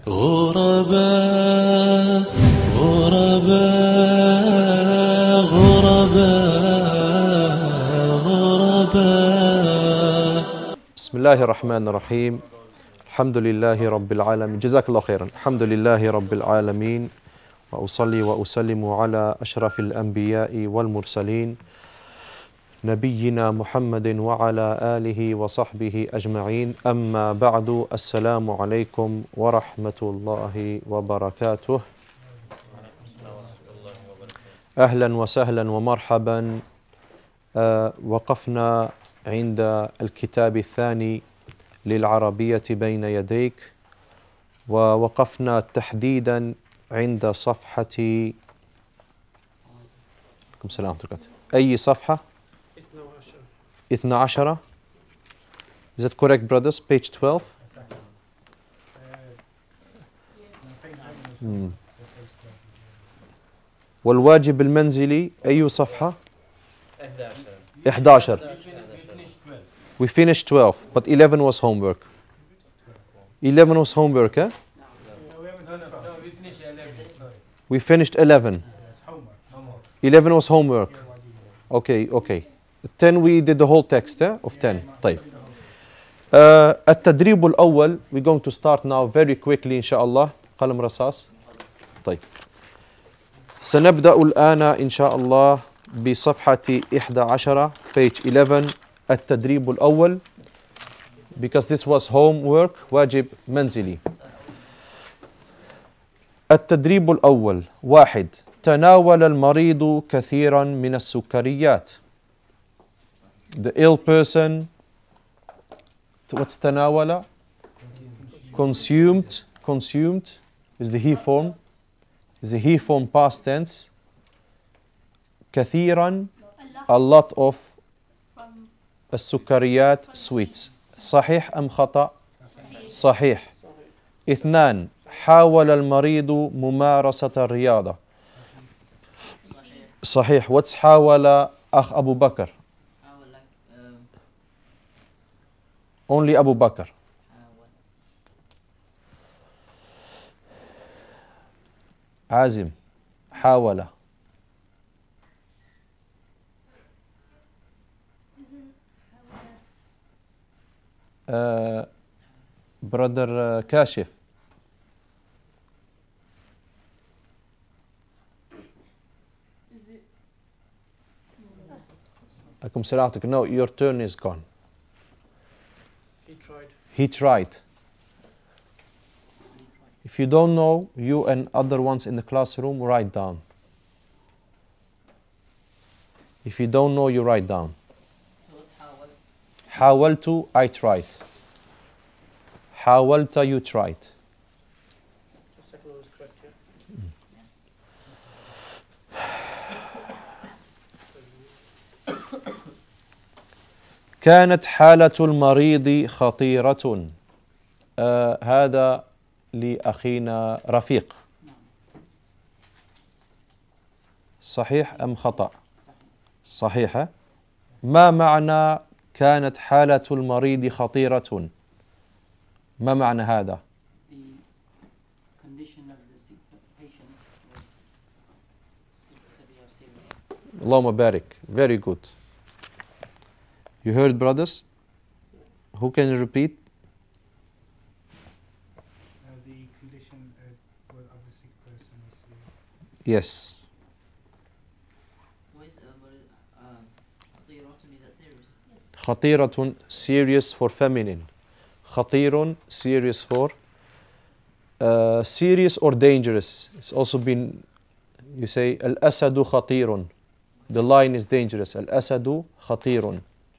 غرباء غرباء غرباء غرباء. بسم الله الرحمن الرحيم. الحمد لله رب العالمين. جزاك الله خيرا. الحمد لله رب العالمين، وأصلي وأسلم على أشرف الأنبياء والمرسلين نبينا محمد وعلى آله وصحبه أجمعين. أما بعد، السلام عليكم ورحمة الله وبركاته. أهلا وسهلا ومرحبا. وقفنا عند الكتاب الثاني للعربية بين يديك، ووقفنا تحديدا عند صفحة أي صفحة؟ 12. Is that correct, brothers? Page 12. والواجب المنزلي أي صفحة؟ 11. We finished 12, but 11 was homework. 11 was homework, eh? We finished 11. 11 was homework. Okay, okay. 10 we did the whole text of 10. طيب. التدريب الأول, we're going to start now very quickly إن شاء الله. قلم رصاص. طيب. سنبدأ الآن إن شاء الله بصفحة 11 page 11 التدريب الأول, because this was homework واجب منزلي. التدريب الأول. 1. تناول المريض كثيرا من السكريات. The ill person, what's تناول? Consumed. Consumed is the he form. Is the he form past tense. كثيرا, a lot of السكريات, sweets. صحيح أم خطأ؟ صحيح. 2. حاول المريض ممارسة الرياضة. صحيح. what's حاول أخ أبو بكر؟ only أبو بكر. عازم حاول. برادر كاشف. أكم سلامتك. No, your turn is gone. He tried. If you don't know, you and other ones in the classroom, write down. If you don't know, you write down. حاولت, I tried. حاولت, you tried. كانت حالة المريض خطيرة. هذا لأخينا رفيق. صحيح أم خطأ؟ صحيحة. ما معنى كانت حالة المريض خطيرة؟ ما معنى هذا؟ اللهم بارك. Very good. You heard, brothers? Who can repeat? The condition of the sick person is Yes. خطيرة, serious for feminine. خطير, serious for serious or dangerous. It's also been, you say الأسد خطير. The lion is dangerous. الأسد خطير.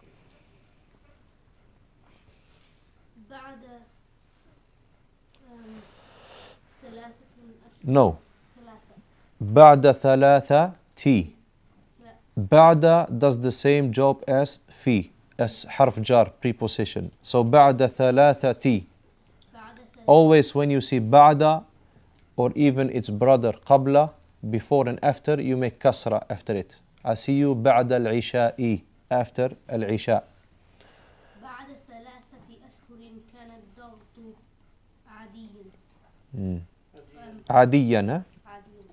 No. بعد ثلاثة T. بعد does the same job as في, as حرف جار, preposition. So بعد ثلاثة T. Always when you see بعد or even its brother قبل, before and after, you make كسرة after it. I see you بعد العشاء, after العشاء. عاديا ها؟ عادي.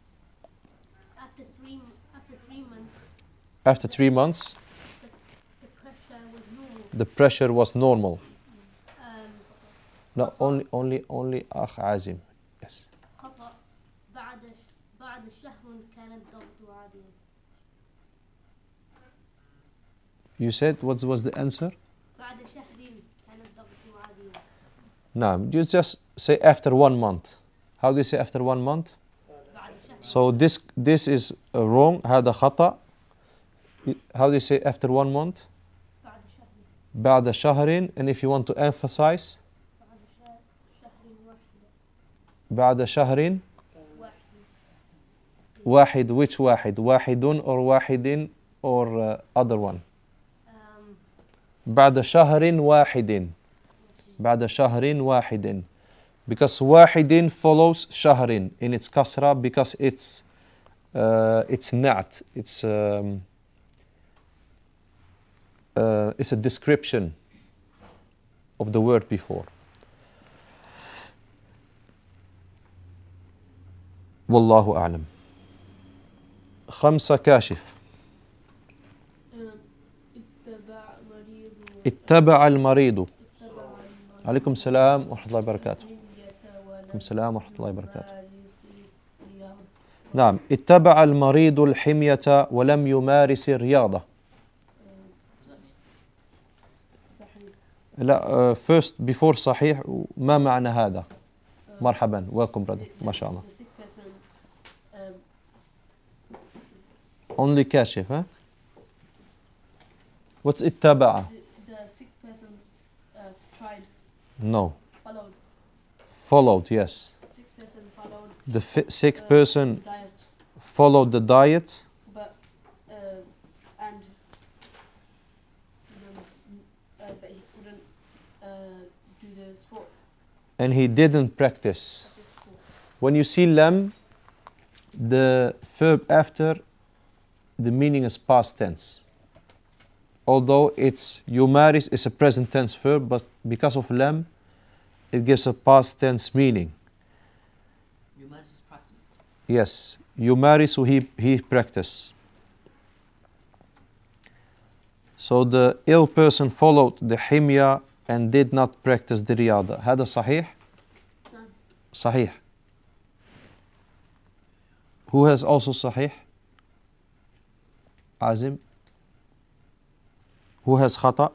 After 3 months, After 3 months, the pressure was normal. the pressure was normal. Um, No, only أخ عازم. Yes. خطأ. بعد شهر كان الضغط عاديا. You said what was the answer? بعد شهر كان الضغط عاديا. نعم. You just say after 1 month. How do you say after 1 month? بعد شهر. So this is wrong. هذا خطأ. How do you say after 1 month? بعد شهر. بعد شهر. And if you want to emphasize, بعد شهر واحد. بعد شهر واحد. واحد. Which واحد? واحد or واحد or other one? بعد شهر واحد. بعد شهر واحد. Because واحد follows شهر in its kasra because it's not. It's a description of the word before. والله أعلم. 5 كاشف. اتبع المريض. عليكم السلام ورحمة الله وبركاته. عليكم السلام ورحمة الله وبركاته. نعم. اتبع المريض الحمية ولم يمارس الرياضة. لا first before صحيح. ما معنى هذا؟ مرحبا. welcome brother. ما شاء الله. Only كاشف ها؟ What's اتبع? The sick person tried. No. Followed. Followed, yes. Sick person followed. The sick person Diet. followed the diet. But he couldn't do the sport. And he didn't practice. When you see lam, the verb after, the meaning is past tense. Although it's yumaris is a present tense verb, but because of lam, it gives a past tense meaning. Yumaris practice. Yes, yumaris, he practice. So the ill person followed the himya and did not practice the riyada. هذا صحيح؟ نعم. صحيح. Who has also صحيح? عازم. Who has خطأ؟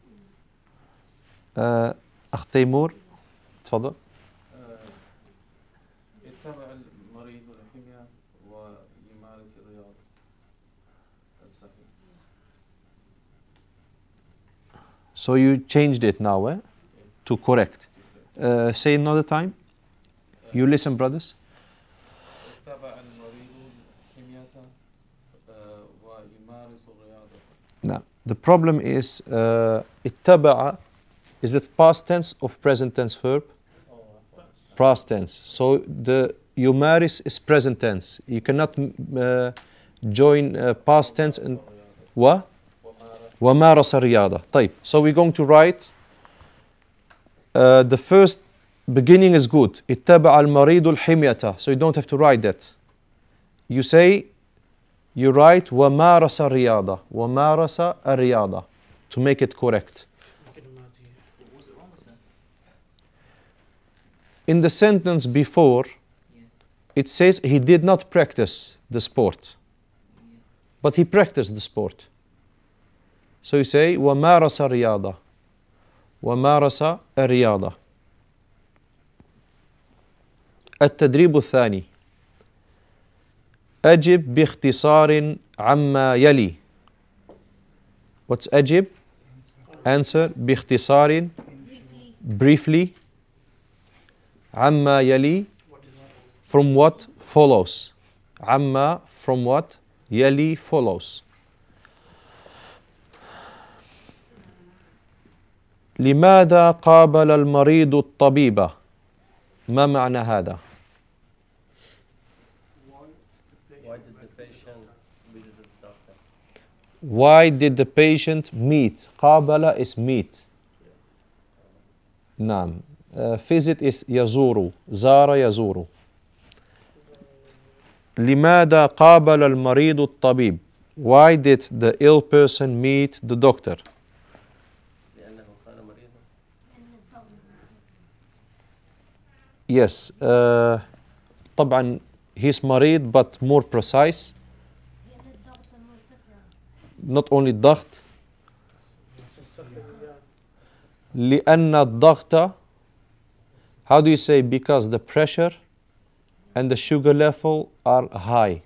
أخ تيمور تفضل. يتبع المريض الحمية ويمارس الرياضة. الصحيح. So you changed it now, to correct. Say another time. You listen, brothers. يتبع المريض الحمية ويمارس الرياضة. Now, the problem is اتبع, is it past tense or present tense verb? Past tense. So the yumaris is present tense. You cannot join past tense and what? ومارس الرياضة. طيب. So we're going to write the first beginning is good. اتبع المريض الحمية. So you don't have to write that. You say, you write ومارس الرياضة. ومارس الرياضة to make it correct. What was it wrong with that? In the sentence before, it says he did not practice the sport, but he practiced the sport. So you say ومارس الرياضة. ومارس الرياضة. التدريب الثاني. أجب باختصار عما يلي. What's أجب? Answer باختصار, briefly. عما يلي, from what follows. عما, from what يلي follows. لماذا قابل المريض الطبيب؟ ما معنى هذا؟ Why did the patient visit the doctor? Why did the patient meet? قابل is meet. نعم. visit is يزور. زار يزور. لماذا قابل المريض الطبيب? Why did the ill person meet the doctor? لأنه كان مريضا. Yes. طبعا he's مريض but more precise. Not only الضغط. لأن الضغط, how do you say, because the pressure and the sugar level are high.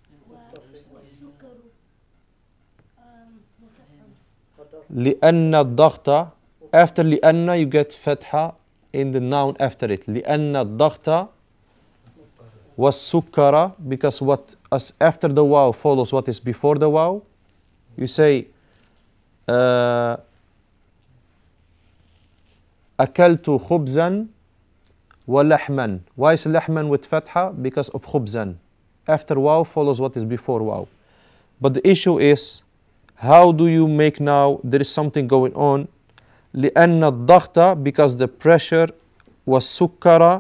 لأن الضغط, after لأن you get فتحة in the noun after it. لأن الضغط والسكر, because what as after the wow follows what is before the wow. You say أكلت خبزا ولحما. Why is لحما with فتحة? Because of خبزا. After wow follows what is before wow. But the issue is, how do you make now, there is something going on. لأن الضغط, because the pressure والسكر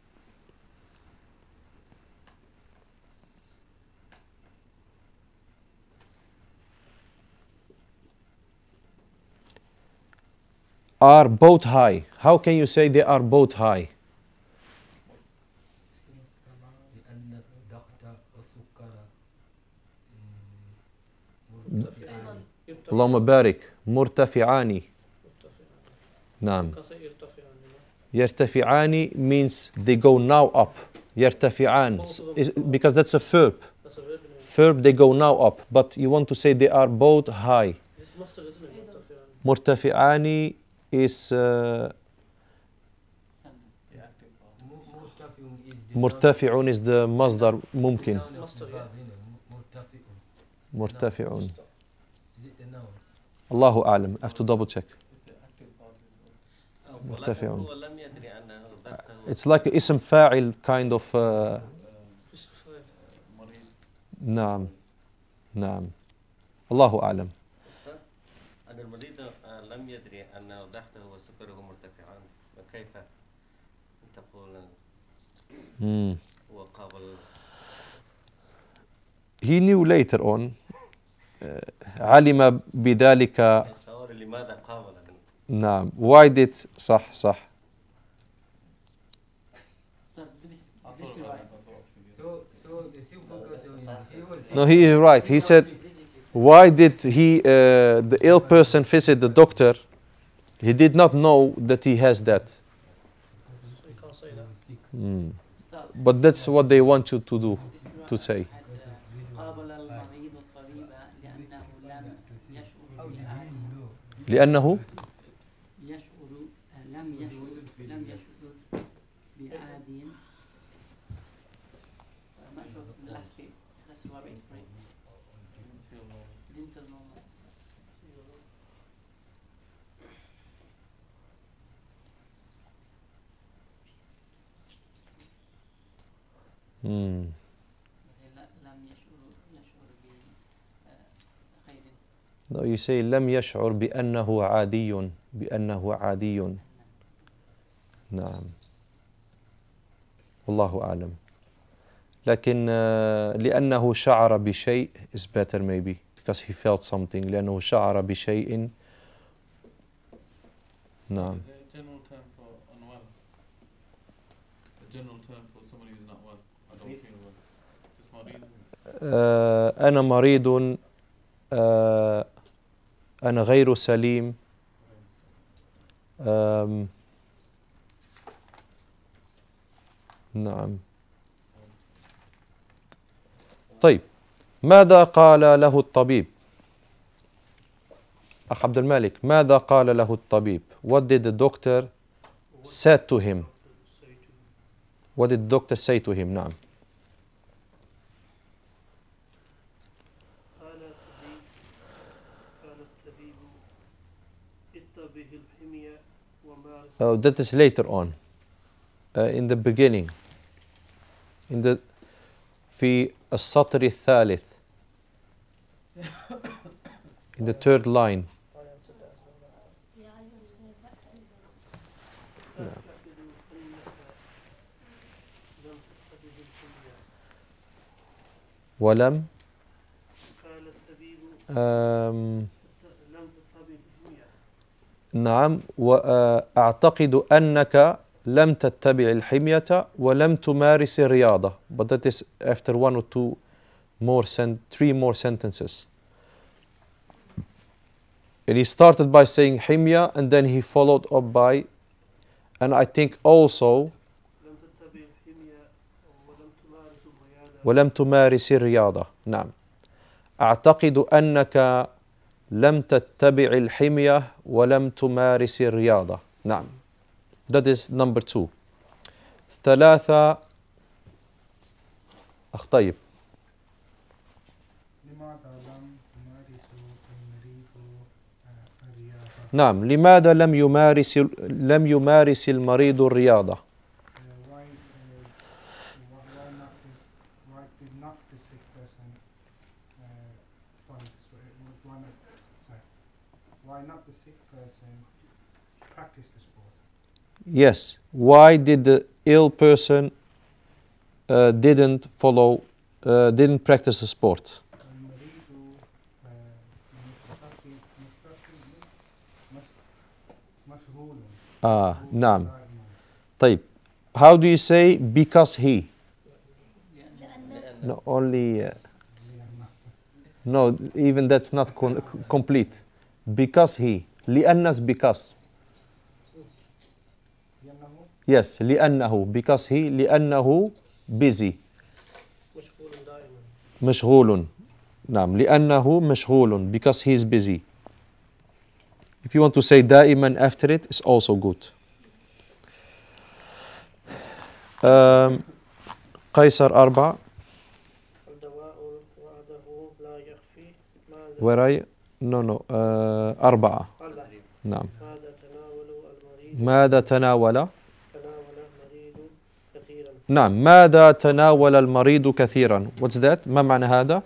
are both high. How can you say they are both high? لأن الضغط والسكر اللهم بارك. مرتفعان. نعم. يرتفعان means they go now up. يرتفعان because that's a verb. Verb, they go now up. But you want to say they are both high. مرتفعان is مرتفع is the مصدر ممكن. مرتفع. الله أعلم. I have to double check. مرتفع. هو لم يدري أنه ضغطه. It's like اسم فاعل kind of. نعم. نعم. الله أعلم. أن المريض لم يدري أن ضغطه وسكره مرتفعان، فكيف تقول هو قابل؟ He knew later on. علم بذلك. لماذا قابل؟ نعم. Why did صح صح. So the simple question is, he was No, he is right. He said, why did he, the ill person, visit the doctor? He did not know that he has that. But that's what they want you to do, to say. قابل المريض الطبيب لأنه لم يشعر لأنه لم يشعر بعاد. ما شوف the last bit. That's what I'm afraid. Didn't feel normal. لم يشعر بخير. No, you say لم يشعر بأنه عادي. بأنه عادي. نعم. والله أعلم. لكن لأنه شعر بشيء is better maybe because he felt something. لأنه شعر بشيء. نعم. Is there a general term for unwell? A general term for somebody who's not well? I don't feel well. Just مريض. أنا مريض. أنا غير سليم. نعم. طيب ماذا قال له الطبيب؟ أخ عبد المالك ماذا قال له الطبيب؟ What did the doctor said to him? What did the doctor say to him? نعم. That is later on. In the beginning. In the في السطر الثالث. In the third line. ولم قال الطبيب آم، لم تتبع الحمية. نعم وأعتقد أنك لم تتبع الحمية ولم تمارس الرياضة. But that is after one or two more three more sentences. And he started by saying حمية and then he followed up by, and I think also لم تتبع الحمية ولم تمارس الرياضة. ولم تمارس الرياضة. نعم. أعتقد أنك لم تتبع الحمية ولم تمارس الرياضة. نعم. That is number 2. 3 أخ طيب. لماذا لم يمارس المريض الرياضة؟ نعم. لماذا لم يمارس المريض الرياضة؟ Why did not the sick person why not the sick person practice the sport? Yes. Why did the ill person didn't practice the sport? المريض مشغول نعم. دائما. طيب. How do you say because he? لأن No, only no, even that's not complete. Because he. لأنس because. لأنه Yes, لأنه because he لأنه busy. مشغول دائما. مشغول. نعم. لأنه مشغول because he is busy. If you want to say دائما after it, it's also good. قيصر 4. الدواء وعده لا يخفي. Where are you? No. 4. نعم. ماذا تناول المريض؟ ماذا تناول؟ المريض كثيرا. نعم. ماذا تناول المريض كثيرا؟ What's that? ما معنى هذا؟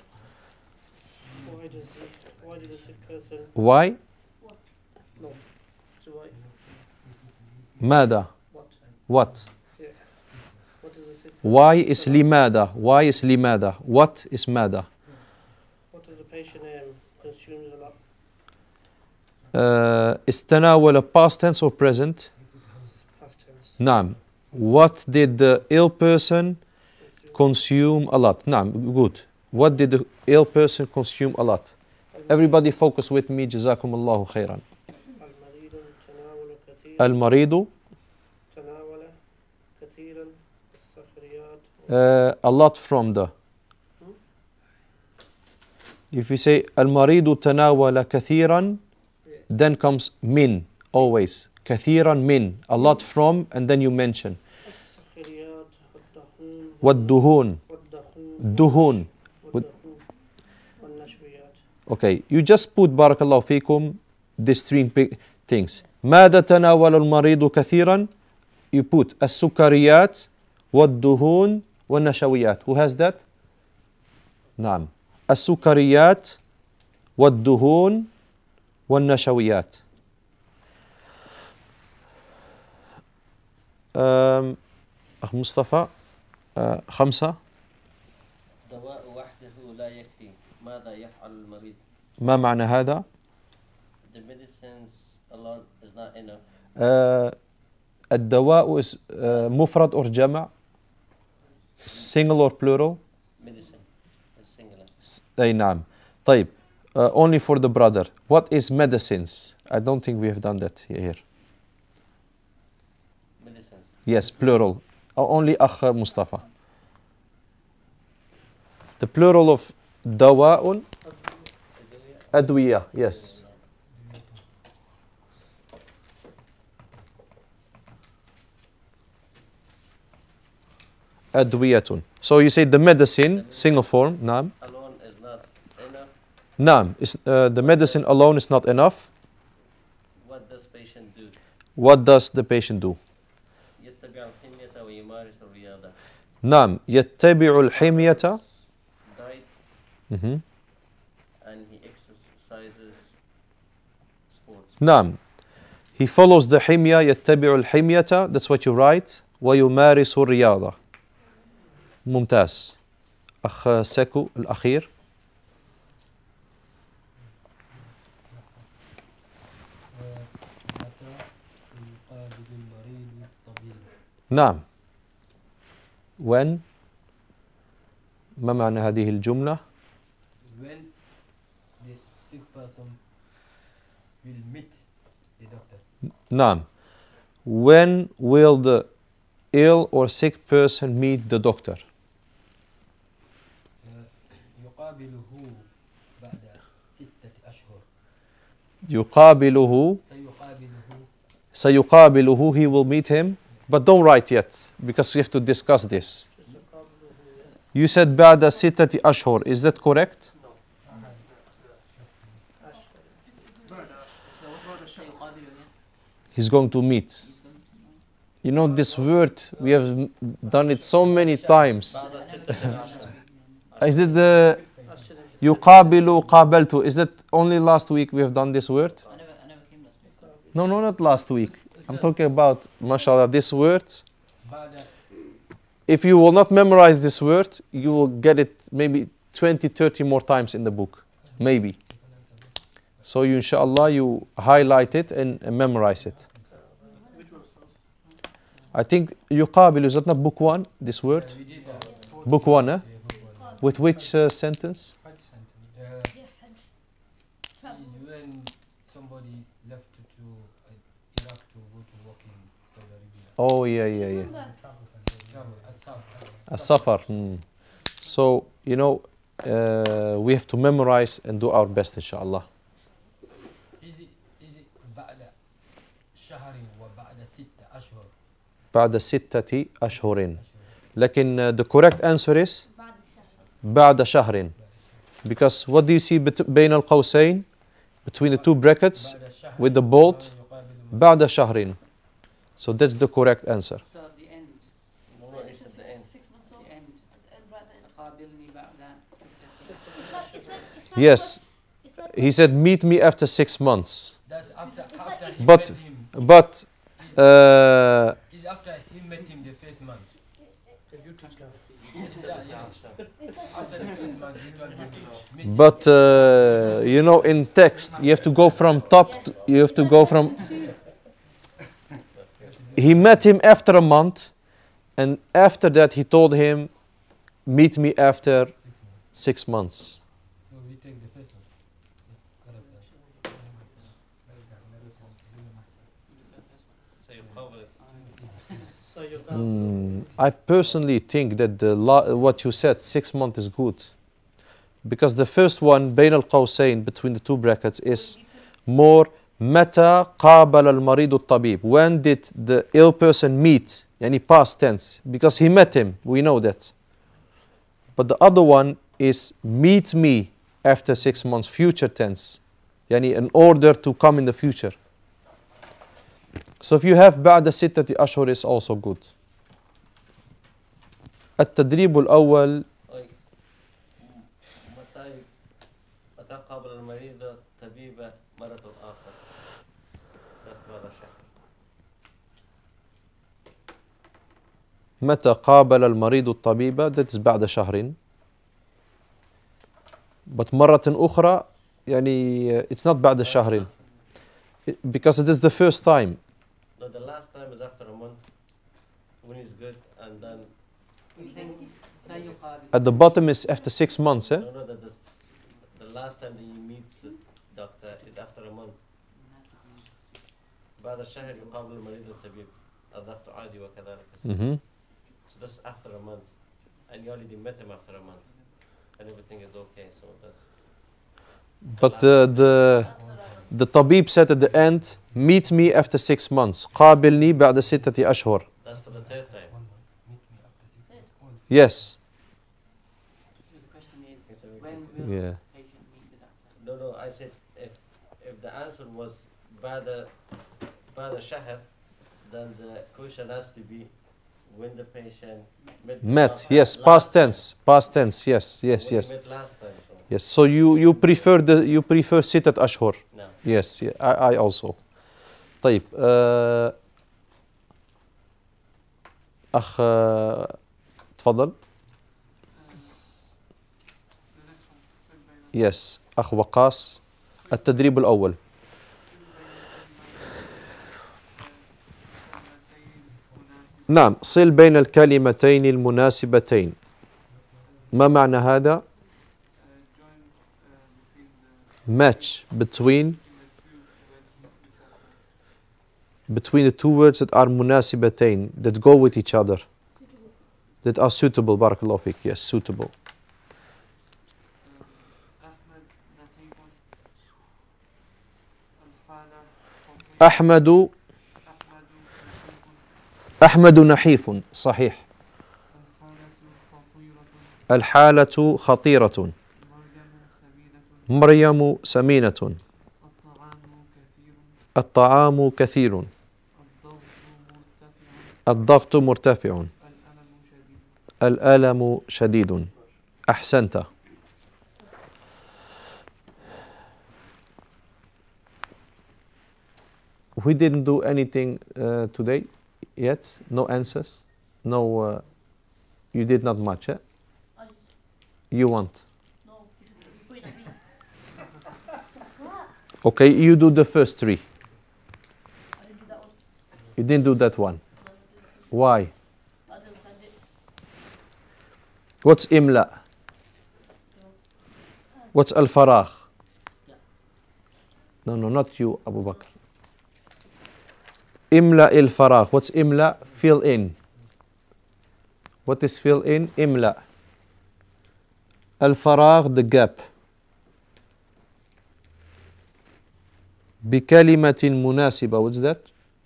Why did the sick person? Why? No. So why? ماذا؟ What? What? Yeah. What is the sick? Why is لماذا? Why is لماذا? What is ماذا؟ What is the patient consumes a lot? Is تناول past tense or present? Past tense. نعم. What did the ill person consume a lot? نعم. Good. What did the ill person consume a lot? Everybody focus with me. جزاكم الله خيرا. المريض تناول كثيرا. المريض تناول كثيرا السكريات. a lot from the. If you say المريض تناول كثيرا, then comes من always. كثيرا من, a lot from, and then you mention. السكريات والدهون. والدهون دهون. والنشويات. Okay, you just put بارك الله فيكم these three big things. ماذا تناول المريض كثيرا? You put السكريات والدهون والنشويات. Who has that? نعم. السكريات والدهون والنشويات. أخ مصطفى 5. دواء وحده لا يكفي. ماذا يفعل المريض؟ ما معنى هذا؟ The medicines alone is not enough. الدواء is مفرد or جمع? Single or plural? Medicine is singular. أي نعم. طيب. Only for the brother. What is medicines? I don't think we have done that here. Medicines. Yes, plural. Only أخ مصطفى. The plural of دواء أدوية. Yes. أدوية. So you say the medicine, single form. نعم. Alone is not enough. نعم. The medicine alone is not enough. What does patient do? What does the patient do? يتبع الحمية ويمارس الرياضة. نعم. يتبع الحمية. Diet Mhm. and he exercises sports. نعم. He follows the حمية. يتبع الحمية. That's what you write. ويمارس الرياضة. ممتاز. أخ سيكو الأخير. نعم. when ما معنى هذه الجملة؟ When the sick person will meet the doctor. نعم. When will the ill or sick person meet the doctor? يقابله بعد 6 أشهر. يقابله. سيقابله. He will meet him. But don't write yet because we have to discuss this. You said بعد 6 أشهر. Is that correct? He's going to meet. You know this word, we have done it so many times. Is it the يقابل قابلت? Is that only last week we have done this word? I never came last week. No, not last week. I'm talking about, mashallah, this word. If you will not memorize this word, you will get it maybe 20, 30 more times in the book. Maybe. So you, inshallah, you highlight it and memorize it. I think يقابل, is that not book 1, this word? Book 1, eh? With which sentence? When somebody left to Iraq to go to work in Saudi Arabia. Oh, yeah. As-safar. So, you know, we have to memorize and do our best, inshallah. Is it بعد شهر وبعد 6 أشهر? بعد 6 أشهر. لكن the correct answer is بعد شهر. Because what do you see بين القوسين? Between the two brackets with the bold? بعد شهر. So that's the correct answer. The end. No, it's at the end. 6 months old. The end. قابلني بعد Yes. He said, meet me after 6 months. That's after he But, met him. but, It's after he met him the first month. After the first month, he told him, meet him. but you know, in text, you have to go from top, you have to go from, he met him after a month, and after that he told him, meet me after 6 months. So we take the first one. I personally think that what you said, 6 months is good. Because the first one, بين القوسين, between the two brackets, is more متى قابل المريض الطبيب. When did the ill person meet? Yani past tense. Because he met him, we know that. But the other one is meet me after 6 months, future tense. Yani in order to come in the future. So if you have بعد 6 أشهر is also good. التدريب الأول. متى قابل المريض الطبيب مرة أخرى؟ بس بعد شهر. متى قابل المريض الطبيب؟ that is بعد شهر. But مرة أخرى يعني it's not بعد شهر. Because it is the first time. No, the last time is after a month when he's good, and then سيقابل. At the bottom is after 6 months, eh? no, that the last time that he meets the doctor is after a month. بعد الشهر يقابل المريض الطبيب الضغط عادي وكذلك. So that's after a month, and you already met him after a month, and everything is okay. So that's. But the tabib said at the end, meet me after 6 months. قابلني بعد 6 أشهر. That's for the third time. Yes. The question is, when will Yeah. the patient meet the doctor? No, I said if the answer was بعد شهر, then the question has to be when the patient Met. Yes. Past tense. Past tense. Yes. When Yes. he Yes. met last time. So Yes. So you prefer 6 أشهر. no. Yes. Yeah, I also. طيب. أخ تفضل. Yes. أخ وقاص. التدريب الأول. نعم. صل بين الكلمتين المناسبتين. ما معنى هذا؟ Match between the two words that are مناسبتين, that go with each other, that are suitable. بارك الله فيك. Yes, suitable. أحمد نحيف. صحيح. الحالة خطيرة. مريم سمينة. الطعام كثير. الضغط مرتفع. الألم شديد. أحسنت. We didn't do anything today yet. No answers. No, you did not much. Eh? You want? No, he's pointing at me. Okay, you do the first three. I didn't do that one. You didn't do that one. Why? I didn't understand it. What's إملاء? What's الفراغ? No, not you, Abu Bakr. إملاء الفراغ. What's إملاء? Fill in. What is fill in? إملاء. الفراغ, the gap. بكلمة مناسبة. What's that?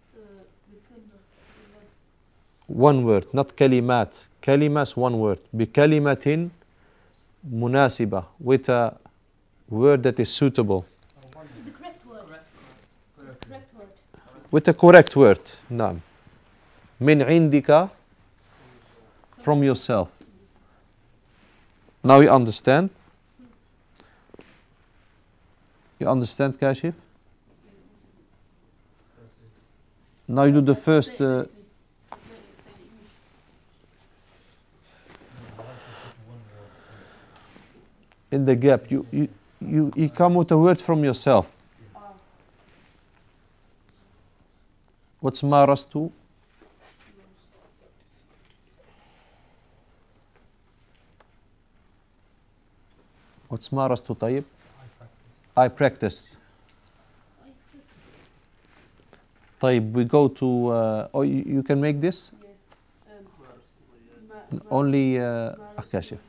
One word, not كلمات. كلمة is one word. بكلمة مناسبة. With a word that is suitable. The correct word. The correct word. With the correct word. نعم. من عندك, from yourself. Now you understand? You understand, Kashif? Now you do the first. In the gap, you come with a word from yourself. What's marastu? What's marastu, طيب? I practiced. طيب, we go to. Oh, you can make this? Only Kashif.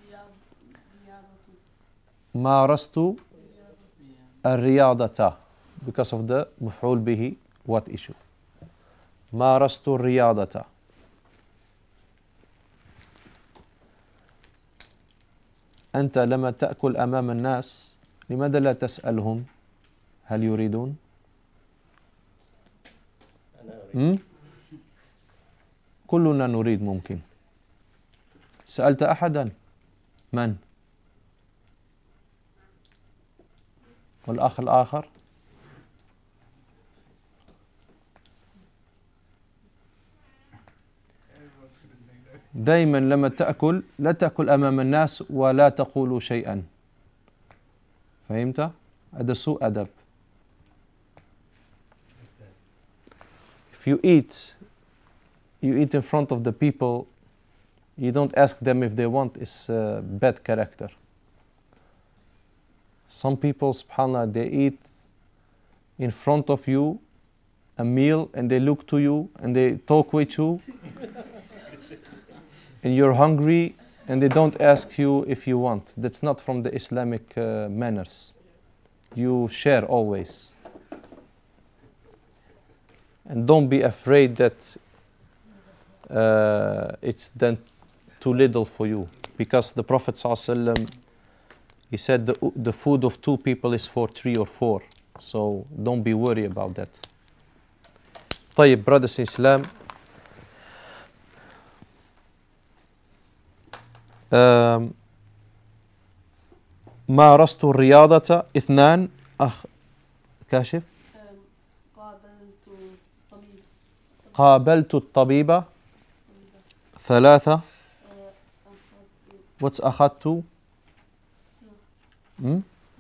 مارست الرياضة, because of the مفعول به. What issue? مارست الرياضة. أنت لما تأكل أمام الناس لماذا لا تسألهم هل يريدون؟ كلنا نريد. ممكن سألت أحدا؟ من؟ والأخ الآخر؟ دائما لما تأكل لا تأكل أمام الناس ولا تقول شيئا. فهمت؟ هذا سوء أدب. If you eat in front of the people, you don't ask them if they want. It's bad character. Some people, subhanAllah, they eat in front of you a meal and they look to you and they talk with you and you're hungry and they don't ask you if you want. That's not from the Islamic manners. You share always. And don't be afraid that it's then too little for you. Because the Prophet ﷺ, he said the food of two people is for 3 or 4. So don't be worried about that. طيب, brothers in Islam. مارست الرياضة 2. أخ كاشف. قابلت الطبيبة 3. What's أخذت؟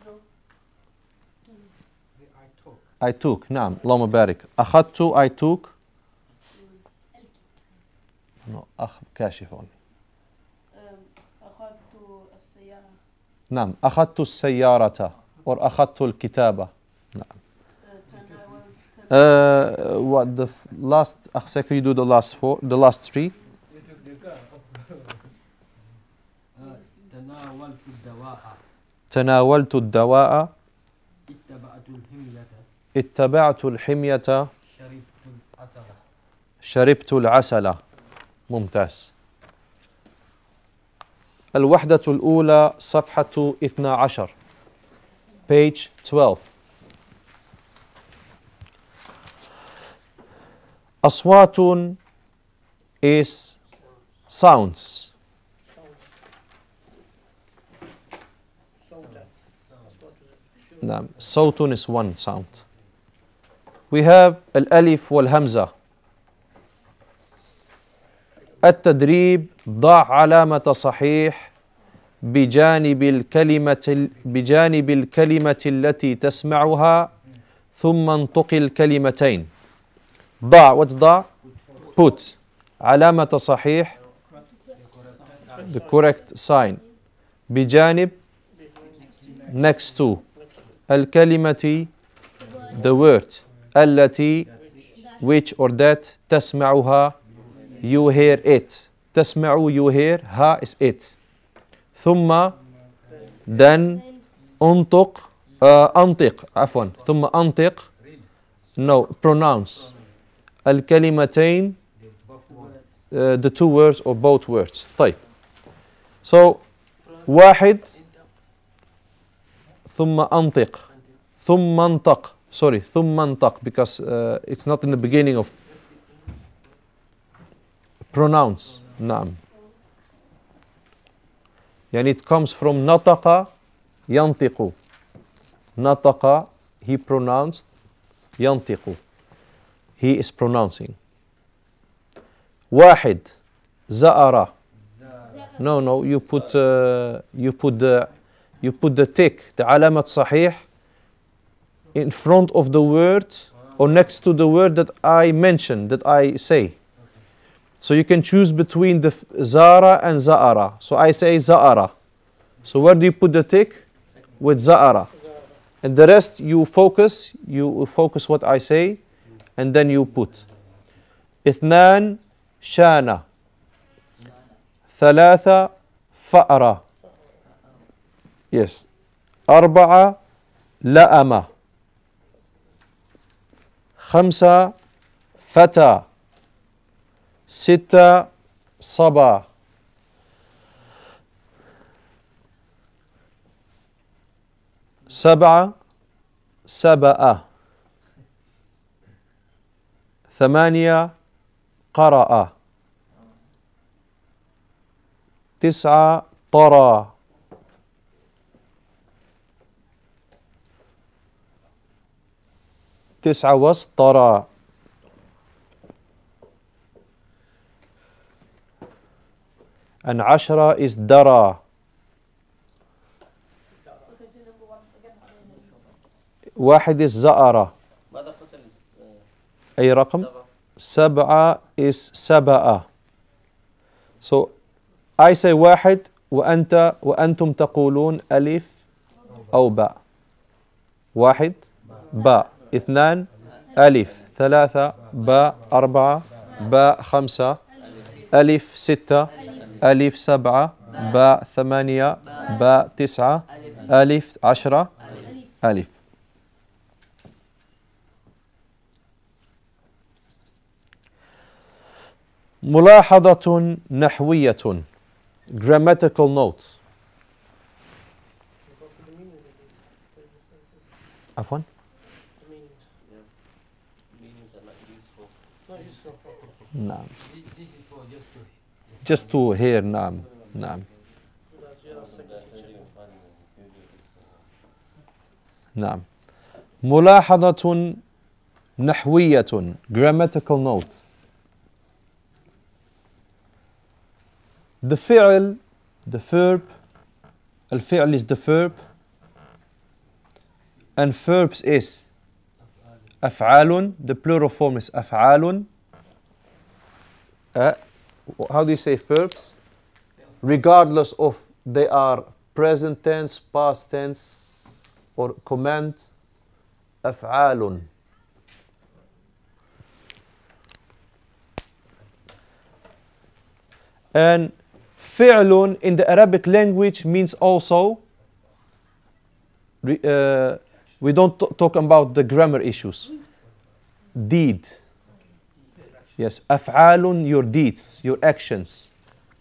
I took. نعم. اللهم بارك. أخذت I took. No, كاشف only. أخذت السيارة. نعم. أخذت السيارة or أخذت الكتابة. نعم. What the last? أخسر, can you do the last four? The last three? تناولت الدواء. تناولت الدواء. اتبعت الحمية. اتبعت الحمية. شربت العسل. شربت العسل. ممتاز. الوحدة الأولى صفحة 12 page 12. أصوات is sounds. نعم. صوت is one sound. We have الألف والهمزة. التدريب ضع علامة صحيح بجانب الكلمة التي تسمعها ثم انطق الكلمتين. ضع. what's ضع? put. علامة صحيح the correct sign. بجانب next to. الكلمة the word. التي which or that تسمعها you hear it. تسمع you hear ها is it. ثم then انطق انطق عفوا ثم انطق no pronounce الكلمتين the two words or both words. طيب. So واحد ثم انطق ثم انطق sorry ثم انطق because it's not in the beginning of pronounce. نعم. يعني it comes from نطق ينطق. نطق he pronounced. ينطق he is pronouncing. واحد زأر. No you put the tick the علامة صحيح in front of the word or next to the word that I mentioned that I say. So you can choose between the Zara and Za'ara. So I say Za'ara. So where do you put the tick? With Za'ara. And the rest you focus what I say and then you put. اثنان شانة. ثلاثة فأرة. Yes. أربعة لأمة. خمسة فتى. ستة صبا. سبعة سبأ. ثمانية قرأ. تسعة طرى. تسعة وسطرى. and عشرة is درى. واحد is زأرة. ماذا قلت أي رقم؟ سبعة is سبأ. So I say واحد وأنتم تقولون ألف أو باء. واحد باء. اثنان ألف. ثلاثة باء. أربعة باء. خمسة ألف. ستة ألف. سبعة باء. ثمانية باء. تسعة ألف. عشرة ألف. ملاحظة نحوية grammatical notes. عفوا نعم. Just to hear. نعم نعم نعم. ملاحظة نحوية grammatical note. The فعل the verb الفعل is the verb and verbs is أفعال, the plural form is أفعال. How do you say verbs? Regardless of they are present tense, past tense, or command. أفعال. And فعل in the Arabic language means also, we don't talk about the grammar issues. Deed. Yes, أفعال, your deeds, your actions.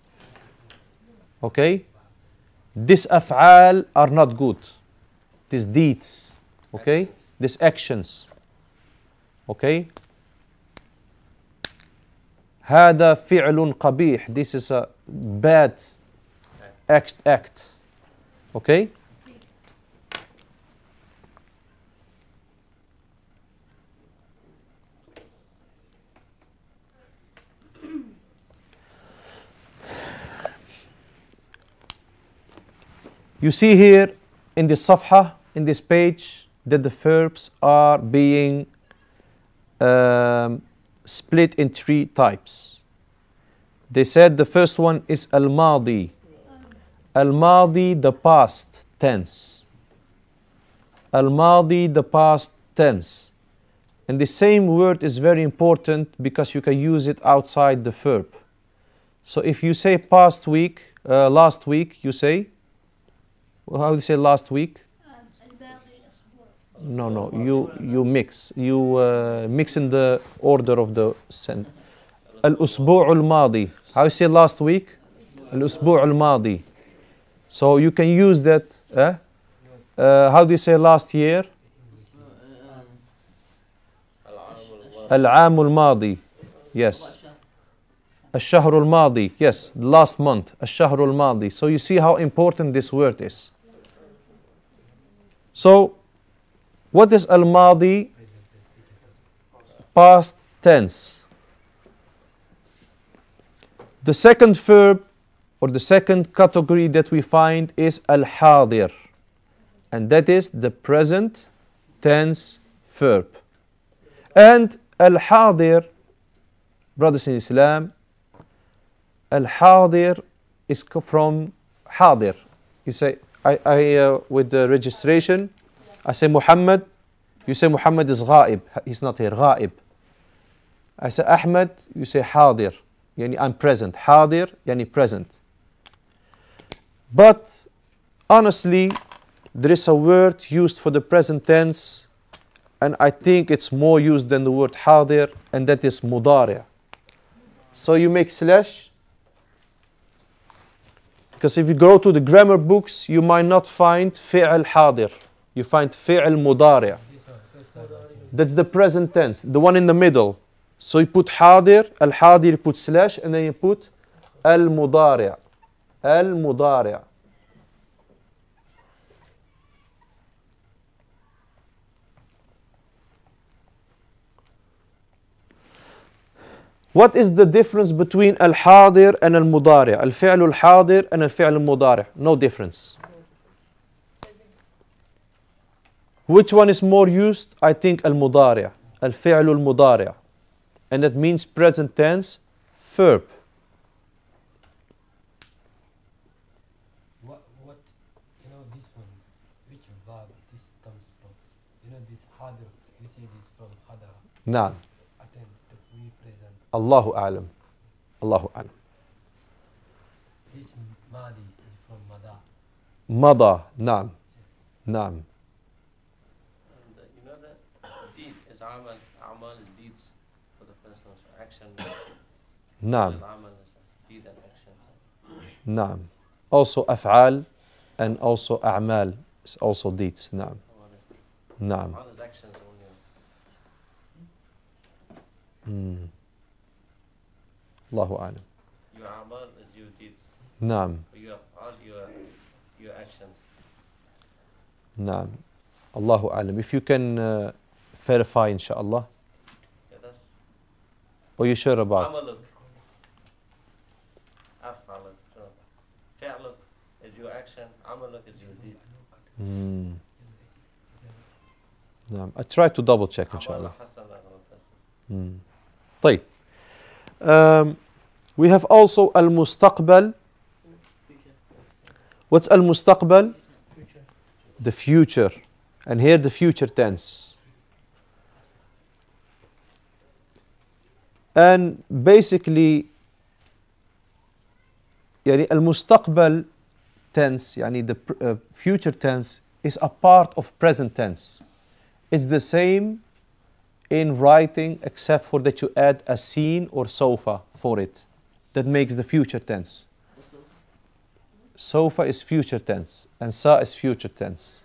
Okay? These أفعال are not good. These deeds. Okay? These actions. Okay? هذا فعل قبيح. This is a bad act. Okay? You see here in this صفحة, in this page, that the verbs are being split in 3 types. They said the first one is al-madi. Al-madi, the past tense. Al-madi, the past tense. And the same word is very important because you can use it outside the verb. So if you say last week, you say, how do you say last week? No, you mix. You mix in the order of the sentence. Al-usbu' al-madi. How do you say last week? Al-usbu' al-madi. So you can use that. How do you say last year? Al-aam al-madi. Yes. Al-shahr al-madi. Yes, last month. Al-shahr al-madi. So you see how important this word is. So, what is al-madi? Past tense. The second verb or the second category that we find is al-hadir. And that is the present tense verb. And al-hadir, brothers in Islam, al-hadir is from hadir. You say, with the registration, I say Muhammad, you say Muhammad is ghaib, he's not here, ghaib. I say Ahmed, you say hadir, yani I'm present. Hadir, yani present. But honestly, there is a word used for the present tense, and I think it's more used than the word hadir, and that is mudari'. So you make slash, because if you go to the grammar books, you might not find fi'al hadir. You find fi'al mudari'. That's the present tense, the one in the middle. So you put hadir, al-hadir, you put slash, and then you put al-mudari'. Al-mudari'. What is the difference between al-hadir and al-mudari'? Al-fi'l al-hadir and al-fi'l al-mudari'. No difference. Which one is more used? I think al-mudari'. Al-fi'l al-mudari'. And that means present tense verb. What this one, which verb this comes from? This hadir, we say this from hadar. Naam. Attend, we present. Allahu a'lam. Allahu a'lam. This madi is from mada. Mada. Naam. Naam. You know that deed is amal. Amal is deeds for the first one. So action. Naam. Amal is deed and action. Naam. Also af'al and also a'mal is also deeds. Naam. Naam. Amal is actions only. Allahu a'lam. Your amal is your deeds. Naam. Your actions. Naam. Allahu a'lam. If you can verify, inshallah. Yeah, that's Or you sure about? amaluk. Af'aluk. So, fi'luk is your action. Amaluk is your deed. نعم. I try to double check إن شاء الله. حسن أغلب. طيب. We have also المستقبل. What's المستقبل? The future. And here the future tense. And basically يعني المستقبل tense يعني the future tense is a part of present tense. It's the same in writing except for that you add a seen or sofa for it. That makes the future tense. Sofa is future tense and sa is future tense.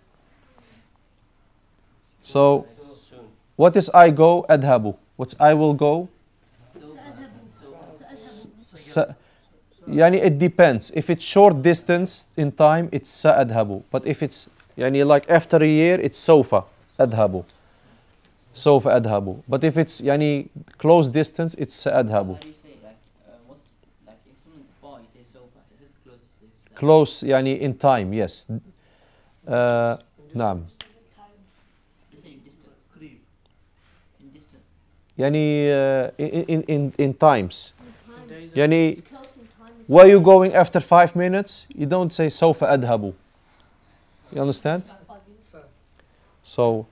So Soon. what is I go? أذهب. What's I will go? يعني it depends. If it's short distance in time, it's سأذهب. But if it's يعني like after a year, it's سوف أذهب. سوف أذهب. But if it's يعني close distance, it's سأذهب. How do you say like what's like if someone's far you say sofa, if it's close you say Close يعني in time, yes. نعم. the same distance. In distance. يعني in times. يعني It's close in time. where you going after 5 minutes? You don't say سوف أذهب. You understand? So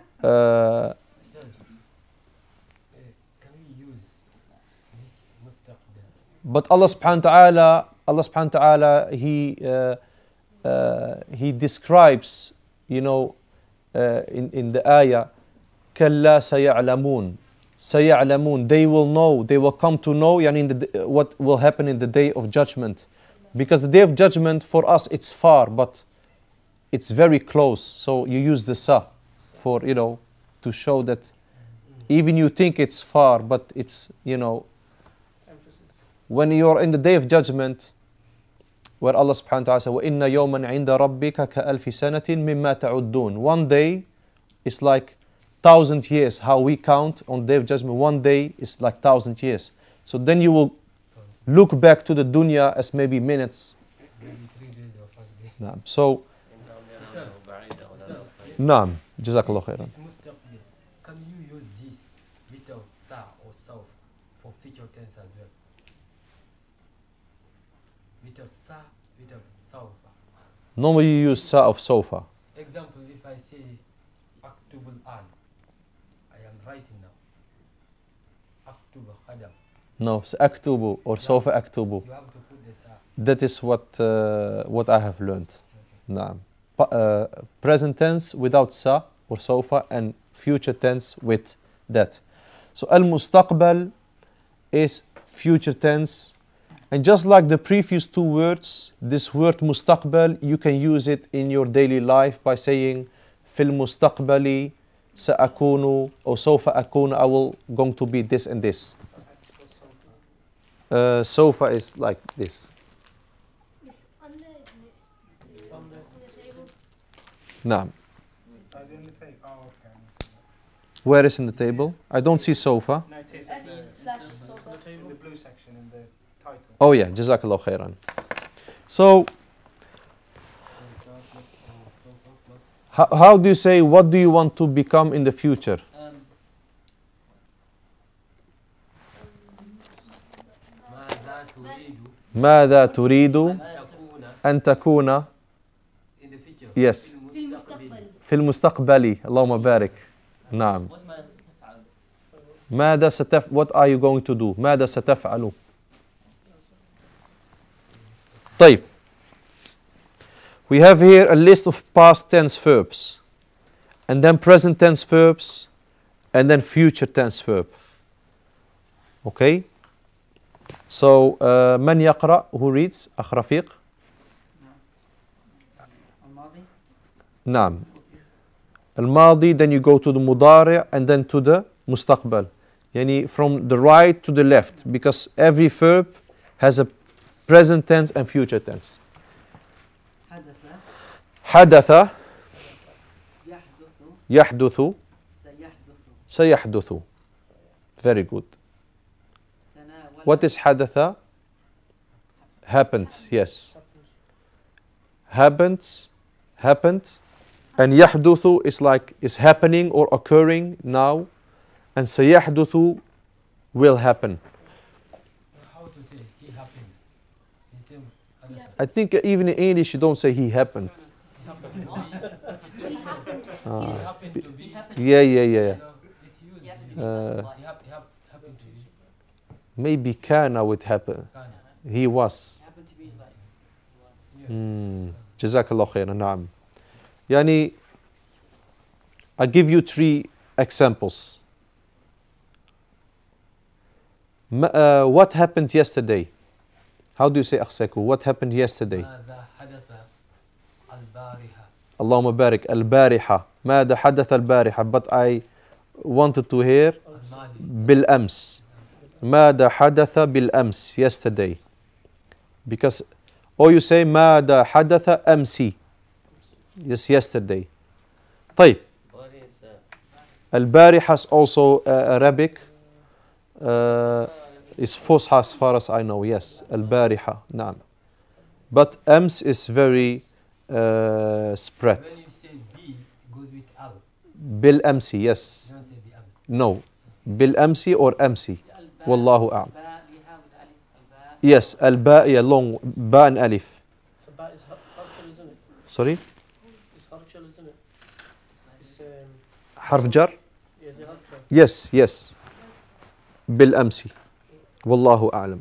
Can we use this mustaqbal? but Allah subhanahu wa ta'ala, he describes, you know, in the ayah, كلا سيعلمون. سيعلمون, they will know, they will come to know يعني in what will happen in the day of judgment. Because the day of judgment for us it's far, but it's very close. So you use the sa for, you know, to show that even you think it's far, but it's, you know, when you're in the day of judgment, where Allah subhanahu wa ta'ala says, وَإِنَّ يَوْمًا عِنْدَ رَبِّكَ كَأَلْفِ سَنَةٍ مِمَّا تَعُدُّونَ. One day is like 1,000 years. How we count on the day of judgment, one day is like 1,000 years. So then you will look back to the dunya as maybe minutes. Maybe 3 days or 5 days. نعم. So نعم. جزاك الله خيرا. This mustaqbal, can you use this without sa or sauf for future tense as well? Without sa, without sauf. Normally you use sa of sofa. Example, if I say aktubul an, I am writing now. Aktubu khadam. No, سأكتب or سوف أكتب. You have to put the sa. That is what I have learned. نعم. Present tense without sa or sofa and future tense with that. So المستقبل is future tense, and just like the previous two words, this word مستقبل you can use it in your daily life by saying في المستقبل سأكون or سوف أكون, I will going to be this and this. Sofa is like this. It's under, isn't it? It's on the table. نعم. So it's in the tape. Oh, okay. Where is in the table? I don't see sofa. No, it is Slash sofa. in the blue section in the title. Oh yeah, Jazakallah khairan. So, how do you say, what do you want to become in the future? ماذا تريد ماذا تريد أن تكون أن تكون in the future? Yes. في المستقبل. في المستقبل. اللهم بارك. نعم. What's my تفعل? ماذا what are you going to do? ماذا ستفعل? طيب. We have here a list of past tense verbs, and then present tense verbs, and then future tense verb. Okay? So, من يقرأ? Who reads? أخ رفيق? الماضي. نعم. الماضي, then you go to the مضارع and then to the مستقبل. يعني from the right to the left, because every verb has a present tense and future tense. حدث. حدث. يحدث. يحدث. سيحدث. سيحدث. Very good. تناول. What is حدث? Happened. Yes. Happened. Happened. And يحدث is like is happening or occurring now, and سيحدث will happen. How to say he happened? The same other Yeah. I think even in English you don't say he happened. He happened to be. He happened. He happened to be. He happened. Yeah. You know, it's used. He happened to in- be Uh, passed by. happened to be. Maybe كان would happen. Kind He was. He happened to be like. He was. yeah. جزاك الله خيرا. نعم. يعني I give you 3 examples. What happened yesterday? How do you say أخسكو? What happened yesterday? ماذا حدث البارحة؟ اللهم بارك. البارحة. ماذا حدث البارحة? But I wanted to hear الماضي. بالأمس. ماذا حدث بالأمس? Yesterday. Because or you say ماذا حدث أمسي. Yes, yesterday. طيب. Bari is البارحة is also Arabic. Is فصحى as far as I know. Yes. البارحة. نعم. But أمس is very spread. When you say B, it goes with L. بالأمسي. Yes. You don't say the أمس. No. بالأمسي or أمسي. الباء- والله أعلم. الباء لها with ألف. الباء. Yes. الباء yeah, long. باء and ألف. So that is harful, isn't it? Sorry. It's harful, isn't it? It's حرف جر. yeah, it's harful. Yes. Yes. بالأمسي. والله أعلم.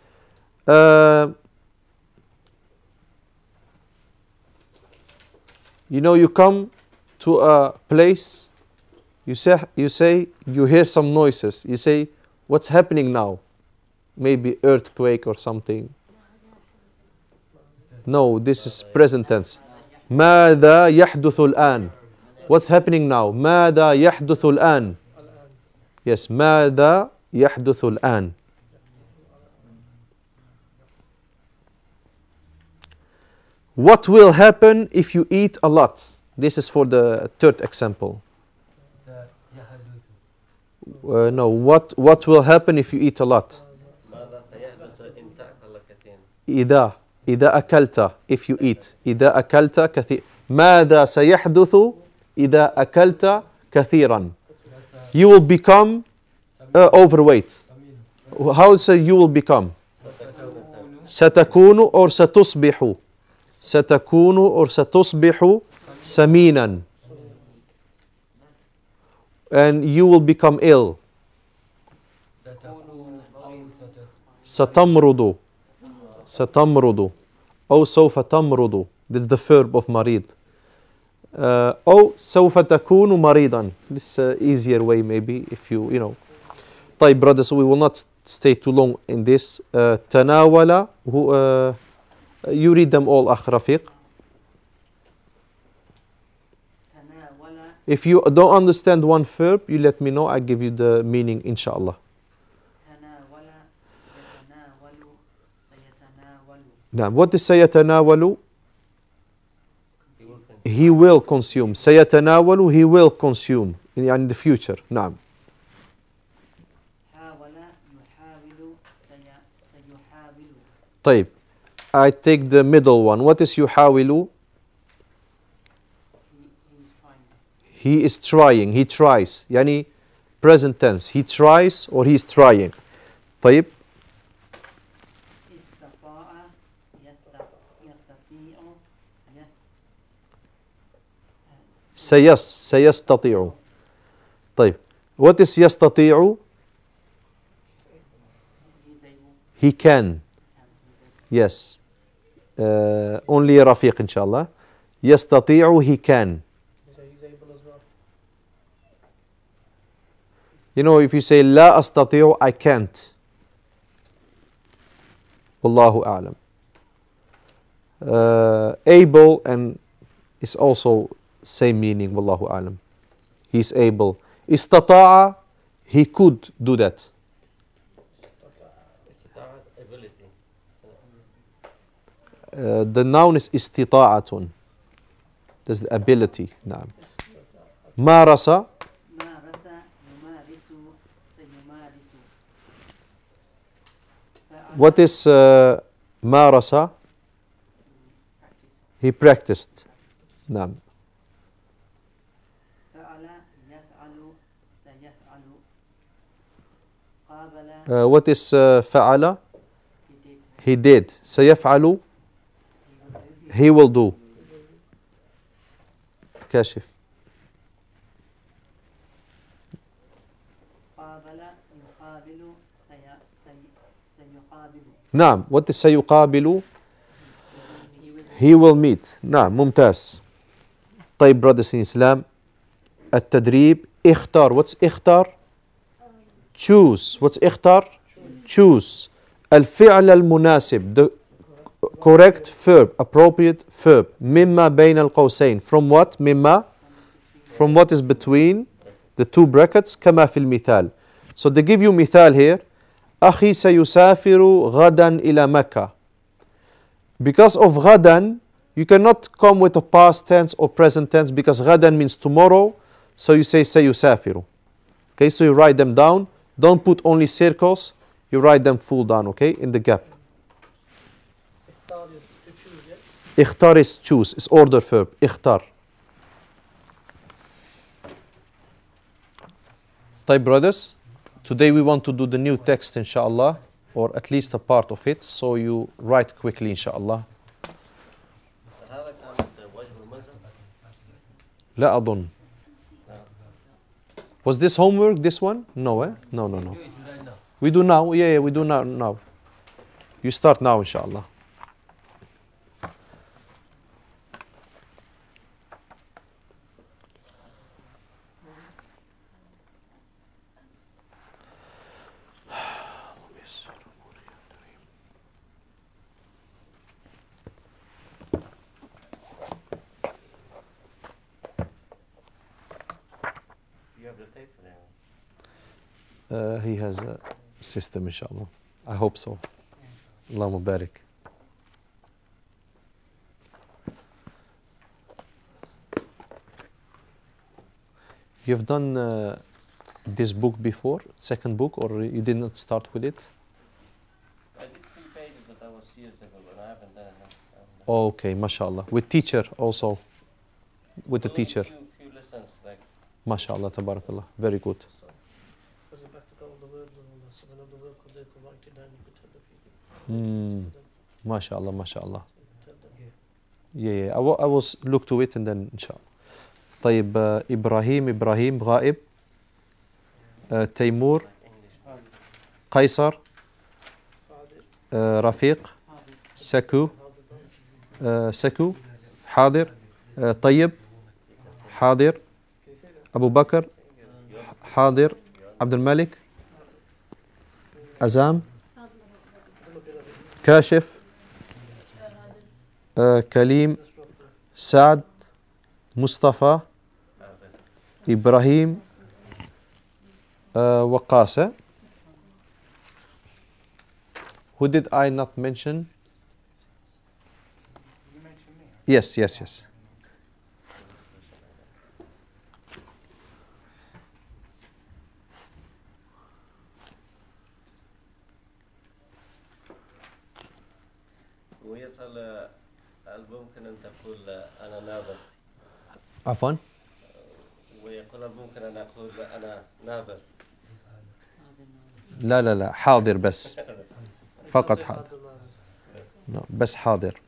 You know, you come to a place, you hear some noises. You say, what's happening now? Maybe earthquake or something. No, this is present tense. ماذا يحدث الآن? What's happening now? ماذا يحدث الآن? Yes, ماذا يحدث الآن? What will happen if you eat a lot? This is for the 3rd example. يحدث. No, what will happen if you eat a lot? ماذا سيحدث إن تأكل كثيرا؟ إذا أكلت, if you eat. إذا أكلت كثير. ماذا سيحدث إذا أكلت كثيرا? You will become overweight. How to say you will become? ستكون or ستصبح. ستكون or ستصبح سمينا. And you will become ill. ستكون أو ستمرض أو سوف تمرض. This is the verb of مريض. أو سوف تكون مريضا. This is easier way maybe if you know. طيب brothers, we will not stay too long in this. تناول you read them all أخ رفيق. تناول. If you don't understand one verb, you let me know. I give you the meaning inshallah. تناول. يتناول. سيتناول. نعم. What is سيتناول? He will He will consume. consume. سيتناول, he will consume in the future. نعم. حاول. يحاول. سيحاول. طيب. I take the middle one. What is يحاول? He is trying. He is trying. He tries. يعني present tense. He tries or he is trying. طيب. استطاع. يستطيع. سيستطيع. طيب. What is يستطيع? He's able. He can. Yes. Only رفيق إن شاء الله. يستطيع, he can. He's able as well. You know, if you say لا أستطيع, I can't. والله أعلم. Able and is also same meaning. والله أعلم. He's able. استطاع, he could do that. استطاعة ability. The noun is استطاعة. That's the ability. نعم. مارس. مارس. يمارس. سيمارس. What is مارس? Practice. He practiced. نعم. قابل What is فعل? he did He did. سيفعل? He will do. كاشف. قابل يقابل سيقابل نعم. What is سيقابل? He will meet. نعم ممتاز. طيب brothers in Islam. التدريب اختار. What's اختار? Choose. What's اختار? Choose. الفعل المناسب. The correct verb. Appropriate verb. مما بين القوسين. From what? مما. From what is between the two brackets. كما في المثال. So they give you مثال here. أخي سيسافر غدا إلى مكة. Because of غدا, you cannot come with a past tense or present tense because غدا means tomorrow. So you say سيسافر. Okay, so you write them down. Don't put only circles. You write them full down, okay, in the gap. اختار is choose. It's order verb. اختار. طيب brothers, today we want to do the new text inshallah, or at least a part of it. So you write quickly inshallah. هذا كانت واجب المنزل. لا أظن. Was this homework, this one? No, eh? No. Do it right now. We do now. Yeah, we do now. You start now, inshallah. You have the tape for him. He has a system, inshallah. I hope so. Allahumma barik. You've done this book before, second book, or you did not start with it? I did 3 pages, but that was years ago, but I haven't done it. Okay, mashallah. With teacher also. With the teacher. Few lessons, like Mashallah, tabarakallah. Very good. Because you practice all the words and all that. So whenever the word comes, they can write it down. You could tell the people. Mashallah, mashallah. Tell them. Yeah. I will look to it and then inshallah. طيب إبراهيم غائب. تيمور. قيصر. رفيق. سكو. حاضر. طيب. حاضر. أبو بكر. حاضر. عبد الملك. عزام. كاشف. كليم. سعد. مصطفى. إبراهيم. وقاسة. Who did I not mention? You mentioned me. Yes. ويسأل هل ممكن أن تقول أنا ناظر؟ عفوا. ويقول هل ممكن أن أقول أنا ناظر؟ لا حاضر بس. فقط حاضر. No, بس حاضر.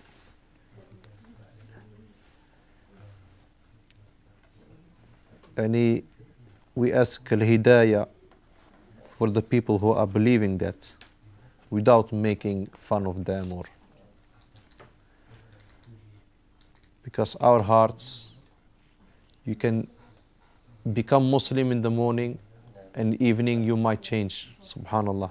يعني we ask al-hidayah for the people who are believing that without making fun of them or because our hearts, you can become Muslim in the morning and evening you might change, subhanallah.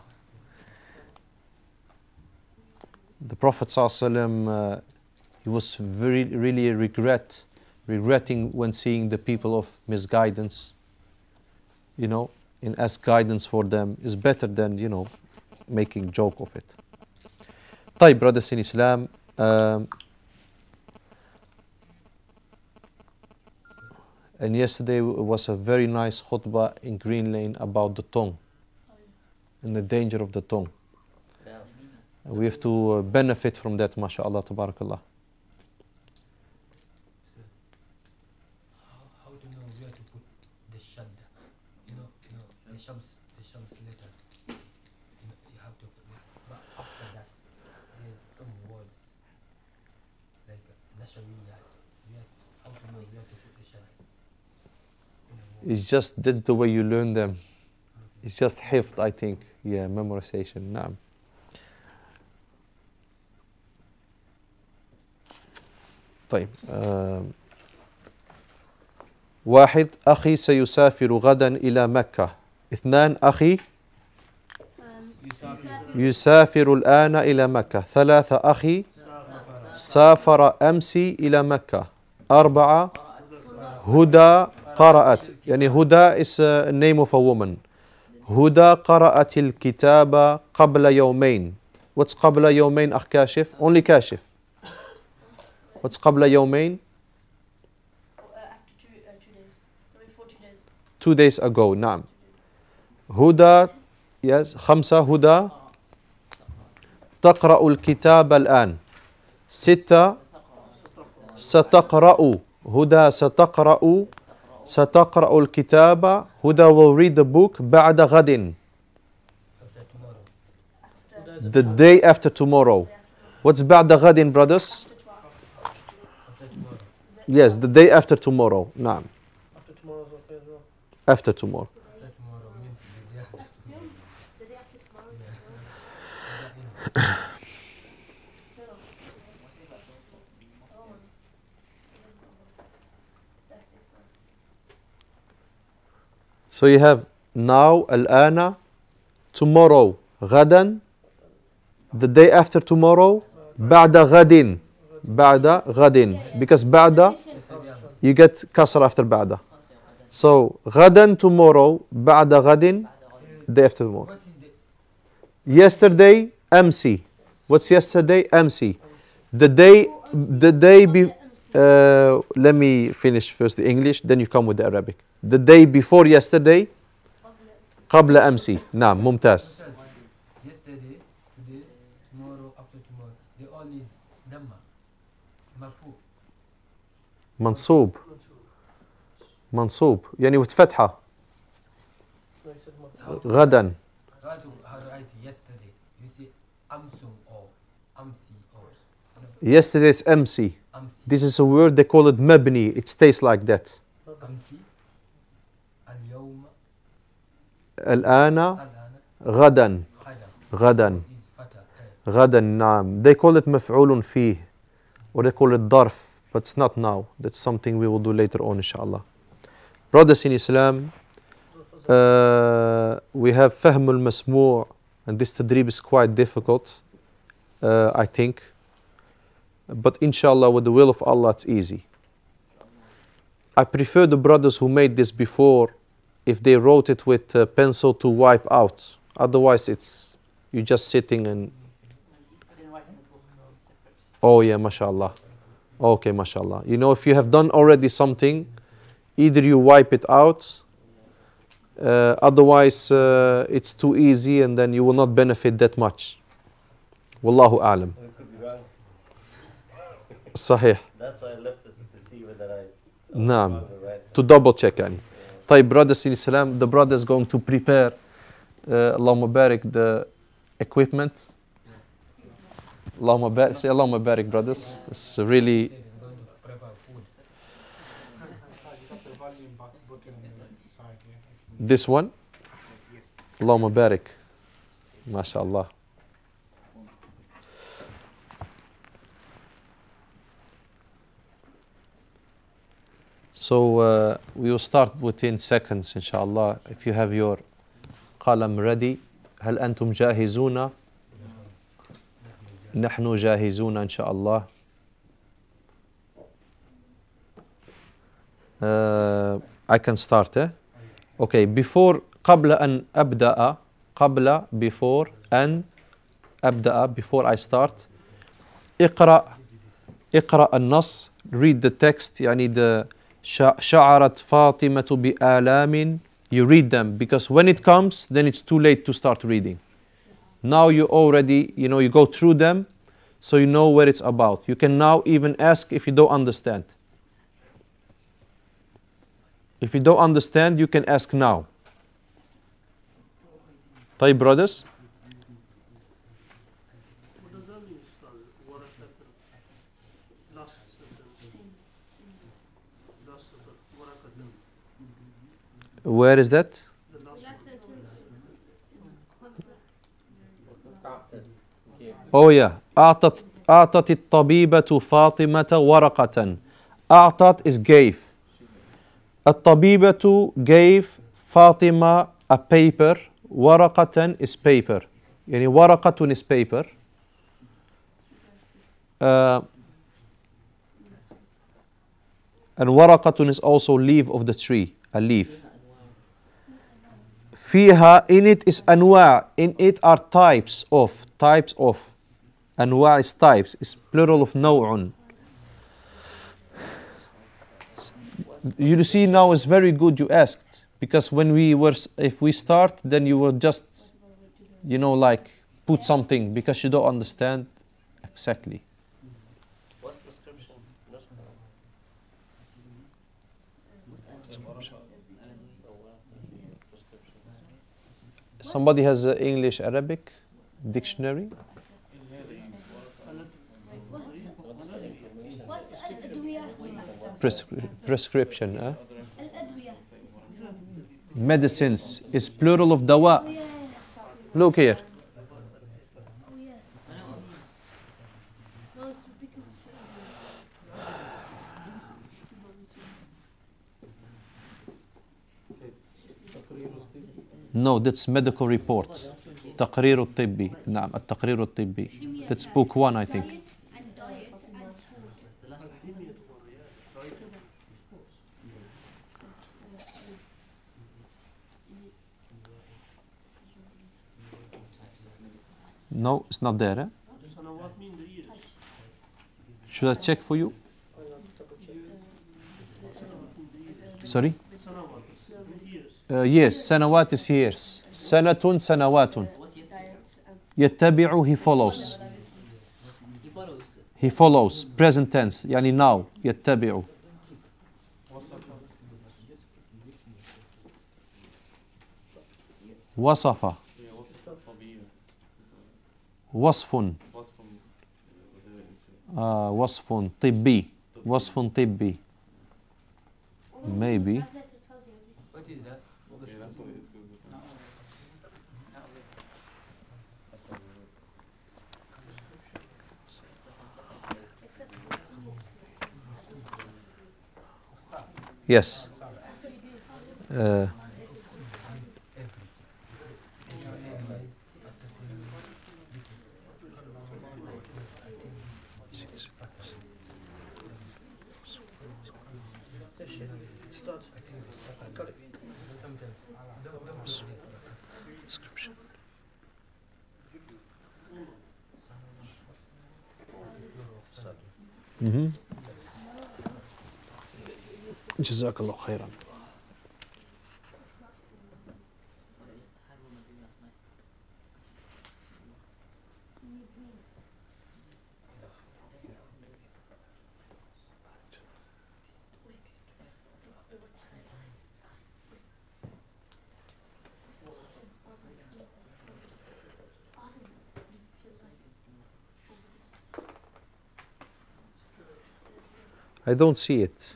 The Prophet ﷺ, he was really regretting when seeing the people of misguidance, and ask guidance for them is better than, making joke of it. طيب, brothers in Islam, and yesterday was a very nice khutbah in Green Lane about the tongue and the danger of the tongue. Yeah. We have to benefit from that, mashallah, tabarakallah. How to know where to put the shadda? The shams letters. نشويات how to know where to put the shah. It's just, that's the way you learn them. It's just حفظ, I think. Yeah, memorization. نعم. طيب. واحد أخي سيسافر غدا إلى مكة. اثنان أخي يسافر الآن إلى مكة. ثلاثة أخي سافر أمس إلى مكة. أربعة هدى قرأت. يعني هدى is a name of a woman. هدى قرأت الكتاب قبل يومين. What's قبل يومين أخ كاشف? Only كاشف. What's قبل يومين? After 2 days. Before 2 days. 2 days ago. نعم. هدى yes. خمسة هدى تقرأ الكتاب الآن. ستة ستقرأ. هدى ستقرأ الكتاب. هدى will read the book بعد غد. The day after tomorrow. What's بعد غد, brothers? Yes, the day after tomorrow. نعم. After tomorrow's okay as well. After tomorrow. After tomorrow means the day after. The day after tomorrow. So you have now, الآن, tomorrow, غدا, the day after tomorrow, بعد غد. بعد غد. Because بعد, you get كسر after بعد. So غدا tomorrow, بعد غد, day after tomorrow. What is the Yesterday, أمسي. What's yesterday? أمسي. The day let me finish first the English, then you come with the Arabic. The day before yesterday, قبل أمسي. نعم, ممتاز. yesterday, today, tomorrow, after tomorrow? They all is dhamma. مرفوع. منصوب. يعني وتفتحة. No, he said غدا. How to write yesterday? You say amsum or amsi or Yesterday is أمسي. amsi. This is a word, they call it مبني. It stays like that. Amsi. اليوم. الآن, الآن. غدا. غدا. Is fata. غدا, نعم. They call it مفعول فيه. Or they call it ظرف. But it's not now. That's something we will do later on, inshallah. Brothers in Islam, we have فهم المسموع, and this tadrib is quite difficult, I think. But inshallah, with the will of Allah, it's easy. I prefer the brothers who made this before, if they wrote it with a pencil, to wipe out. Otherwise, it's you just sitting and. I didn't write in the book, no, it's separate. Oh yeah, mashallah. Okay, mashallah. You know, if you have done already something, either you wipe it out, otherwise it's too easy and then you will not benefit that much. Wallahu a'lam. It could be wrong. Sahih. That's why I left it to see whether I. Naam. Right. To double check. Yani. طيب, brothers in Islam, the brother is going to prepare, Allahumma barik, the equipment. Allahumma barik. Say Allahumma barik, brothers. It's really. They're going to prepare food. You got the volume button on the side, yeah? This one? Allahumma barik. MashaAllah. So we will start within seconds, inshallah. If you have your qalam ready. هل أنتم جاهزون؟ نحن جاهزون إن شاء الله. I can start. Okay, before قبل أن أبدأ before أن أبدأ, before I start, اقرأ النص, read the text. يعني the شعرت فاطمة بآلام, you read them, because when it comes then it's too late to start reading. Now you already, you go through them, so you know what it's about. You can now even ask if you don't understand. If you don't understand, you can ask now. طيب, brothers? What does that mean, Ustaz? What I said the last sentence. Where is that? The last sentence. Oh yeah. أعطت الطبيبة فاطمة ورقة. أعطت is gave. الطبيبة gave Fatima a paper. ورقة is paper. يعني ورقة is paper. And ورقة is also leaf of the tree, a leaf. فيها, in it is أنواع. In it are types of. أنواع is types. It's plural of نوع. You see now it's very good you asked, because when if we start, then you will just, like put something because you don't understand exactly. What's prescription? Somebody has an English Arabic dictionary? What's al-adwiya? Prescription. Al-adwiya. Medicines is plural of dawa. Yes. Look here. Oh yes. No, it's because No, that's medical report. تقرير الطبي. نعم, التقرير الطبي. That's book 1, I think. and diet and food. No, it's not there. Sanawat mean the years. Should I check for you? I got to double check. Sorry? Sanawat, years. Yes, سنوات is years. سنة سنوات. What's your يتبع he follows. He follows. He follows. Present tense. يعني now. يتبع. وصف. وصف. وصف طبي. وصف طبي. Maybe. What is that? Yes. Start. Got it. Description. جزاك الله خيرا. I don't see it.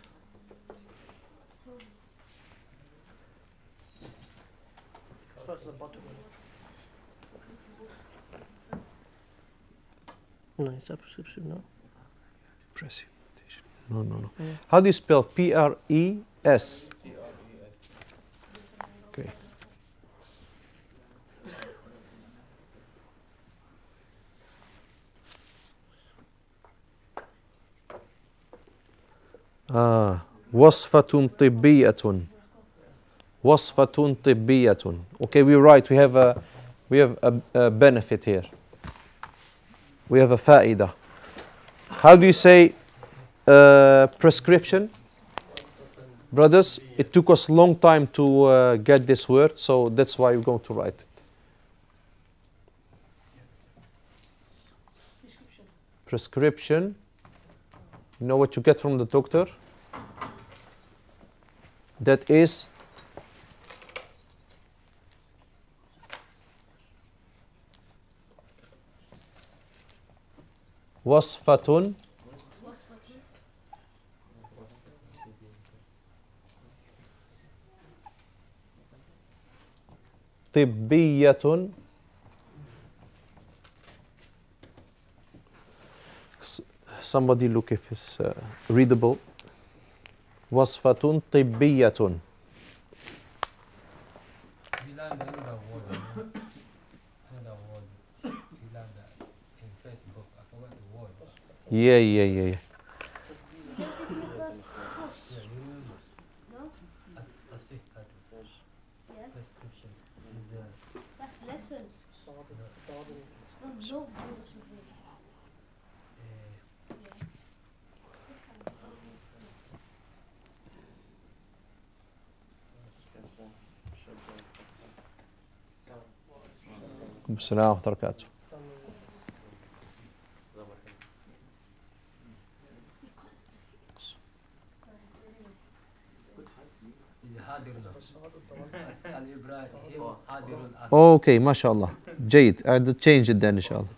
Start at the bottom. No, it's a prescription now. Precipitation. No. How do you spell P-R-E-S? Okay. وصفة طبية. وصفة طبية. Okay, we're right. We have a benefit here. We have a فائدة. How do you say prescription? Brothers, it took us a long time to get this word, so that's why we're going to write it. Prescription. You know what you get from the doctor? That is وصفة طبية. Somebody look if it's readable. وصفة طبية. We learned another word. Another word. We learned that in Facebook. I forgot the word. Yeah. This is the first course. Yeah, you remember? No? As Yes. prescription. Is That's lesson. No, no. السلام ورحمة الله وبركاته. اوكي ما شاء الله جيد. أعد تشينج الدين ان شاء الله.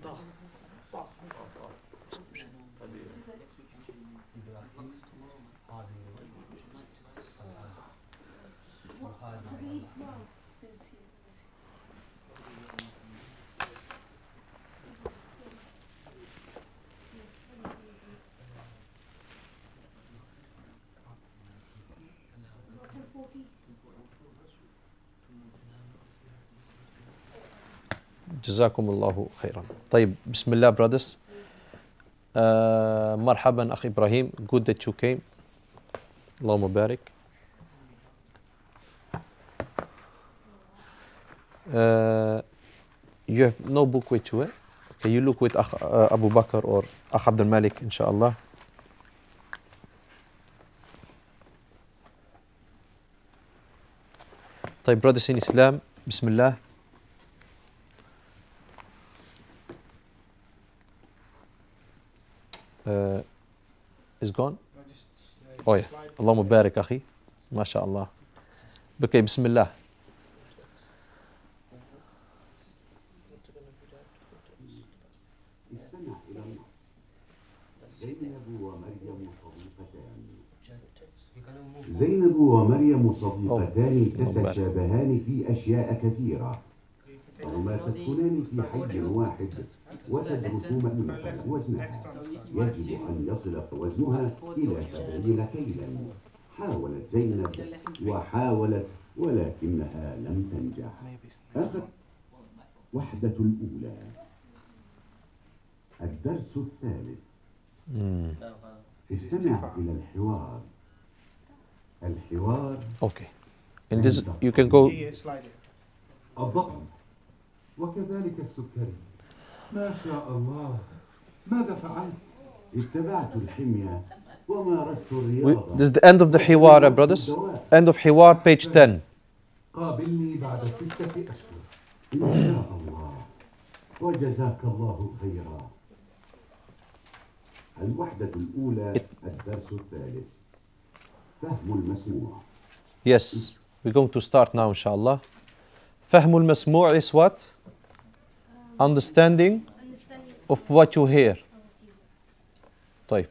جزاكم الله خيرا. طيب بسم الله brothers. مرحبا أخي إبراهيم. Good that you came. اللهم بارك. You have no book with you. Okay, you look with أخ أبو بكر or أخ عبد الملك إن شاء الله. طيب brothers in Islam. بسم الله. is gone. Oh yeah. اللهم بارك أخي. ما شاء الله. Okay, بسم الله. زينب ومريم صديقتان تتشابهان في أشياء كثيرة، وهما تسكنان في حي واحد وتدرسان وزنها. يجب أن يصل وزنها إلى 70 كيلا. حاولت زينب وحاولت ولكنها لم تنجح. أخذت وحدة الأولى. الدرس الثالث. استمع إلى الحوار. الحوار. Okay. In this you can go. الضغط وكذلك السكري. ما شاء الله. ماذا فعلت؟ اتبعت الحمية ومارست الرياضة. This is the end of the حوار brothers. End of حوار page 10. قابلني بعد 6 أشهر. إن شاء الله. وجزاك الله خيرا. الوحدة الأولى. الدرس الثالث. فهم المسموع. Yes, we're going to start now inshallah. فهم المسموع is what? Understanding of what you hear. طيب.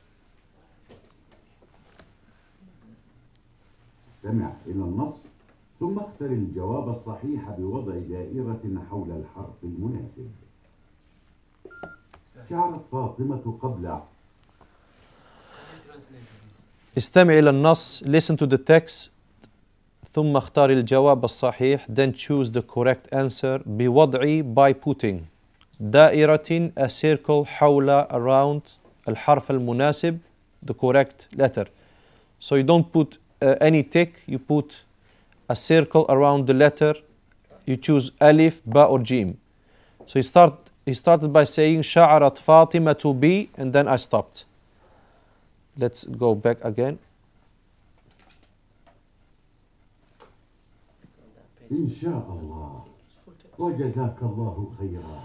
استمع إلى النص ثم اختر الجواب الصحيح بوضع دائرة حول الحرف المناسب. شعرت فاطمة قبل. استمع إلى النص. Listen to the text. ثم اختار الجواب الصحيح. Then choose the correct answer بوضع by putting دائرة a circle حول around الحرف المناسب the correct letter. So you don't put any tick. You put a circle around the letter. You choose ألف باء or جيم. So he started by saying شعرت فاطمة ب and then I stopped. Let's go back again. إن شاء الله. وجزاك الله خيرا.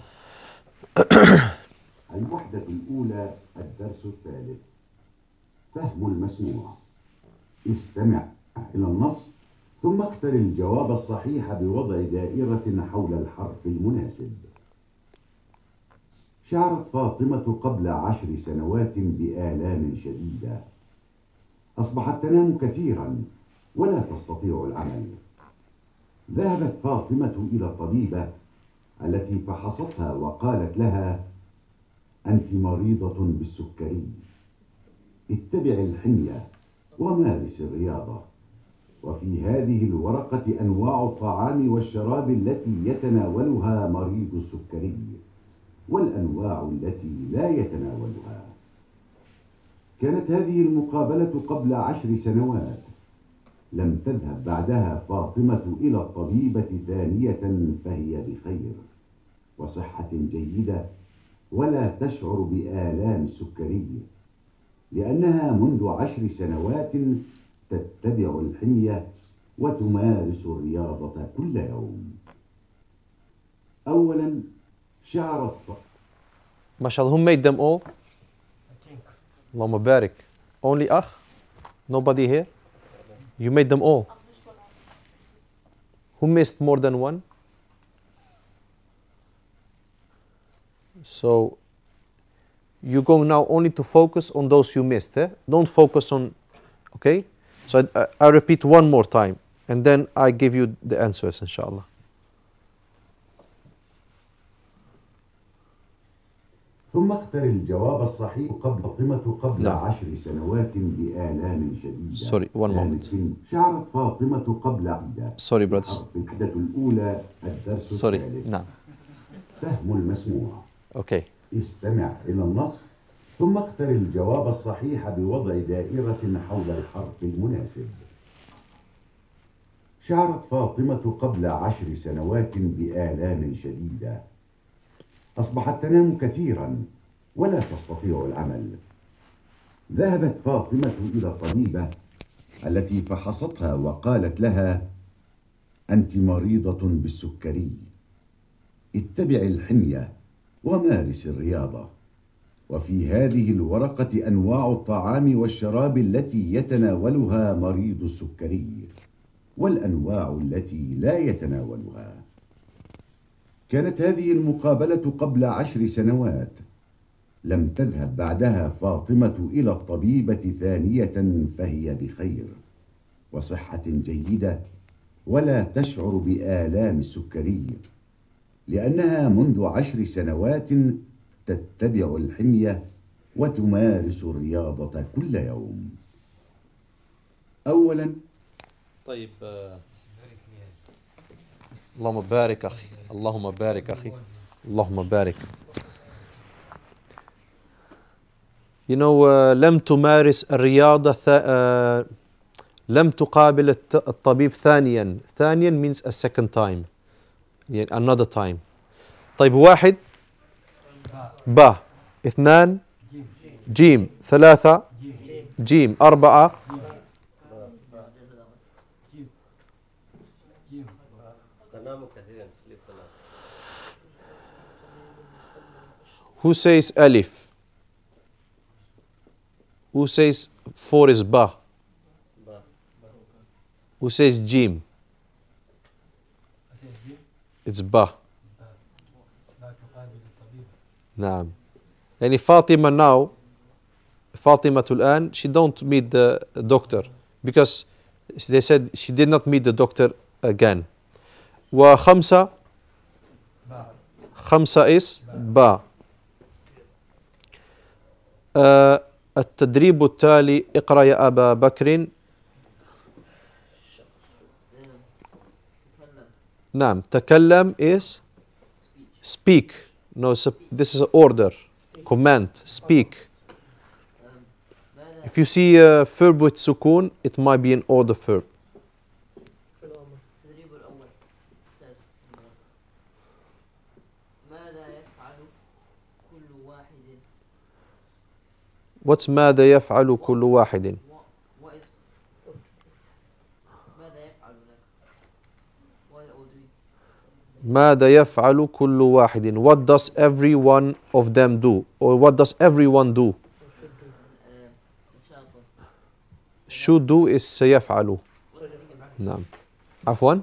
الوحدة الأولى. الدرس الثالث. فهم المسموع. استمع إلى النص ثم اختر الجواب الصحيح بوضع دائرة حول الحرف المناسب. شعرت فاطمة قبل 10 سنوات بآلام شديدة. أصبحت تنام كثيرا ولا تستطيع العمل. ذهبت فاطمة إلى الطبيبة التي فحصتها وقالت لها: أنت مريضة بالسكري، اتبع الحمية ومارس الرياضة. وفي هذه الورقة أنواع الطعام والشراب التي يتناولها مريض السكري والأنواع التي لا يتناولها. كانت هذه المقابلة قبل 10 سنوات. لم تذهب بعدها فاطمة إلى الطبيبة ثانية فهي بخير وصحة جيدة ولا تشعر بآلام السكري، لأنها منذ 10 سنوات تتبع الحمية وتمارس الرياضة كل يوم. أولا شعرت ما شاء الله. Who made them all? I think. اللهم بارك. Only أخ? Nobody here? You made them all. Who missed more than one? So you're going now only to focus on those you missed. Don't focus on, okay? So I repeat one more time and then I give you the answers inshallah. ثم اختر الجواب الصحيح فاطمة قبل نعم. 10 سنوات بآلام شديدة. Sorry, one moment. شعرت فاطمة قبل عدة. Sorry brothers. الوحدة الأولى الدرس Sorry. الثالث. نعم. فهم المسموع. Okay. استمع إلى النص ثم اختر الجواب الصحيح بوضع دائرة حول الحرف المناسب. شعرت فاطمة قبل 10 سنوات بآلام شديدة. أصبحت تنام كثيرا ولا تستطيع العمل. ذهبت فاطمة إلى الطبيبة التي فحصتها وقالت لها: أنت مريضة بالسكري، اتبع الحمية ومارس الرياضة. وفي هذه الورقة أنواع الطعام والشراب التي يتناولها مريض السكري والأنواع التي لا يتناولها. كانت هذه المقابلة قبل 10 سنوات. لم تذهب بعدها فاطمة إلى الطبيبة ثانية فهي بخير وصحة جيدة ولا تشعر بآلام السكري، لأنها منذ 10 سنوات تتبع الحمية وتمارس الرياضة كل يوم. أولا طيب اللهم بارك أخي. اللهم بارك أخي. اللهم بارك. You know لم تمارس الرياضة لم تقابل الطبيب ثانيا. ثانيا means a second time يعني another time. طيب واحد با، اثنان جيم، ثلاثة جيم، أربعة تنام كثيرا sleep a lot. Who says ألف? Who says 4 is ba? Who says jim? It's ba. نعم. يعني فاطمة now, فاطمة الآن, she don't meet the doctor because they said she did not meet the doctor again. وخمسة, خمسة is ba. التدريب التالي اقرأ يا أبا بكر. نعم. تكلم is speak. No, this is an order, command, speak. If you see a verb with sukun, it might be an order verb. التدريب الأول says ماذا يفعل كل واحد. What's ماذا يفعل كل واحد? What is ماذا يفعل like what or do ماذا يفعل كل واحد? What does every one of them do? Or what does everyone do? Should do is سيفعل. نعم. عفوا.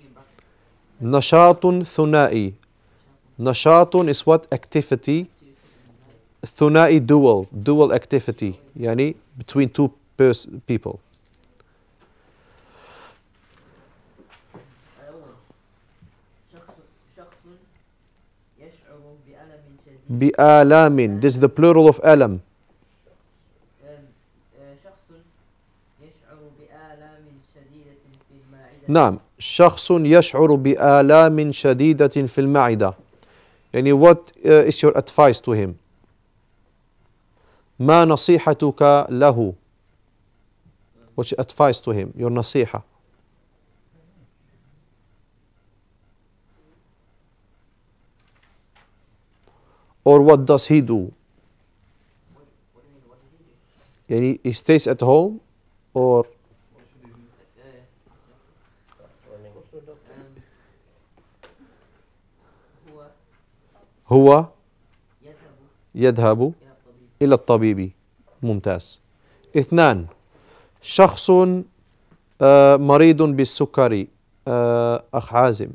نشاط ثنائي. نشاط is what? Activity. ثنائي dual. Dual activity. يعني between two people. بآلام. This is the plural of ألم. شخص يشعر بآلام شديدة في المعدة. نعم شخص يشعر بآلام شديدة في المعدة. يعني what is your advice to him? ما نصيحتك له? What's your advice to him? Your نصيحة. Or what does he do? يعني he stays at home or هو يذهب إلى الطبيب. ممتاز. 2 شخص مريض بالسكري. أخ عازم.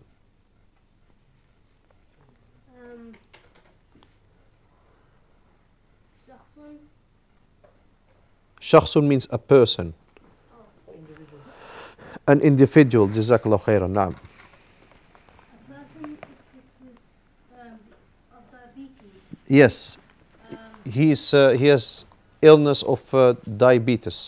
شخص means a person. An individual. جزاك الله خيرا. نعم. Yes. He has illness of diabetes.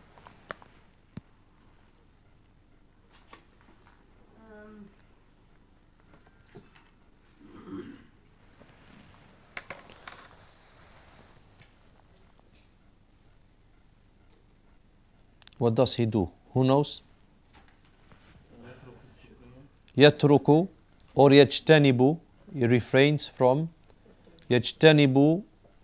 What does he do? Who knows? يترك or يجتنب. He refrains from. يجتنب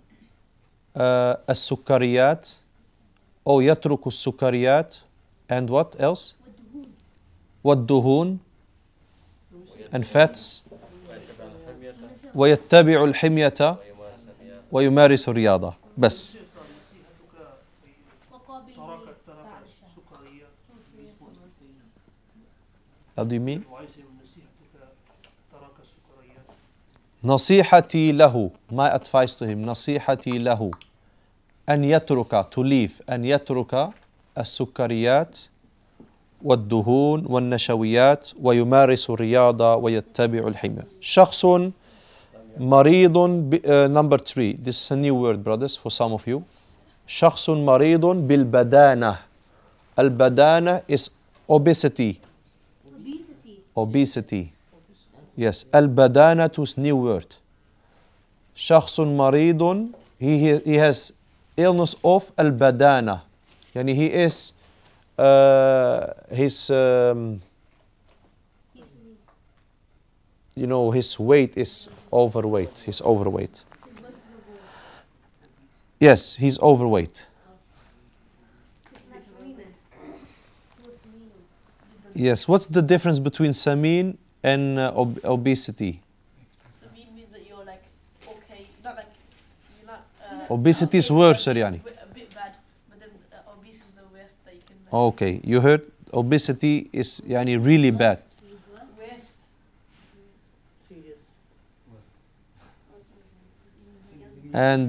السكريات أو يترك السكريات and what else? والدهون and fats ويتبع الحمية ويمارس الرياضة. بس. How do you mean? نصيحتي له. My advice to him. نصيحتي له أن يترك to leave أن يترك السكريات والدهون والنشويات ويمارس الرياضة ويتبع الحمية. شخص مريض number 3. This is a new word, brothers, for some of you. شخص مريض بالبدانة. البدانة is obesity. Obesity. Yes. البدانة is new word. شخص مريض. He has illness of البدانة. يعني he is his you know his weight is overweight. He's overweight. Yes, he's overweight. Yes, what's the difference between samin and obesity? Samin means that you're like okay, not like you're not. Obesity is worse, يعني. A bit bad, but then obese is the worst that you can. Okay, you heard? Obesity is يعني really bad. Worst. Serious. And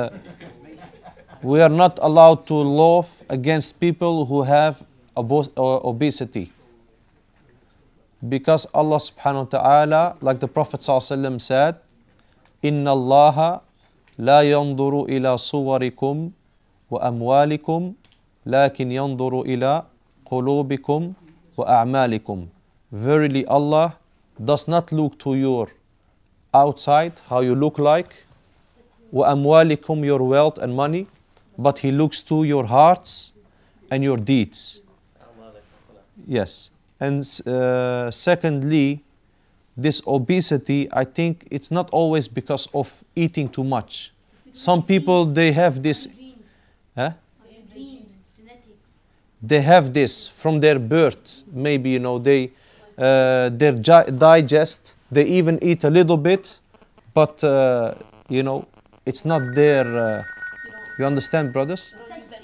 we are not allowed to laugh against people who have obesity. Because Allah subhanahu wa ta'ala, like the Prophet ﷺ said, إِنَّ اللَّهَ لَا يَنْظُرُ إِلَى صُوَرِكُمْ وَأَمْوَالِكُمْ لَكِنْ يَنْظُرُ إِلَى قُلُوبِكُمْ وَأَعْمَالِكُمْ. Verily Allah does not look to your outside, how you look like, وَأَمْوَالِكُمْ, your wealth and money, but He looks to your hearts and your deeds. Yes. And secondly, this obesity, I think it's not always because of eating too much. Some people, they have this, they have this from their birth. Maybe, you know, they their digest, they even eat a little bit, but you know, it's not their. You understand, brothers?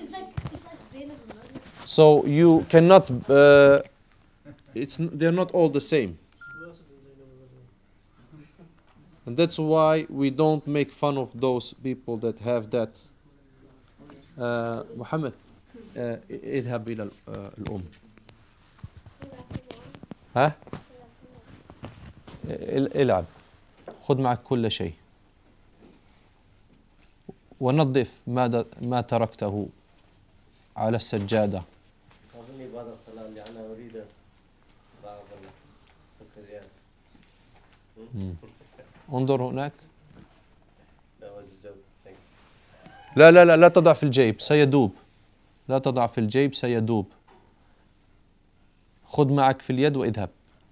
So you cannot. They're not all the same. And that's why we don't make fun of those people that have that. Muhammad, اذهب إلى الأم. ها؟ العب. خذ معك كل شيء. ونظف ما تركته على السجادة. أظني بعد الصلاة لأن أريد بعض السكريات. انظر هناك. That was a joke. Thank you. لا تضع في الجيب سيذوب. لا تضع في الجيب سيذوب. خذ معك في اليد واذهب.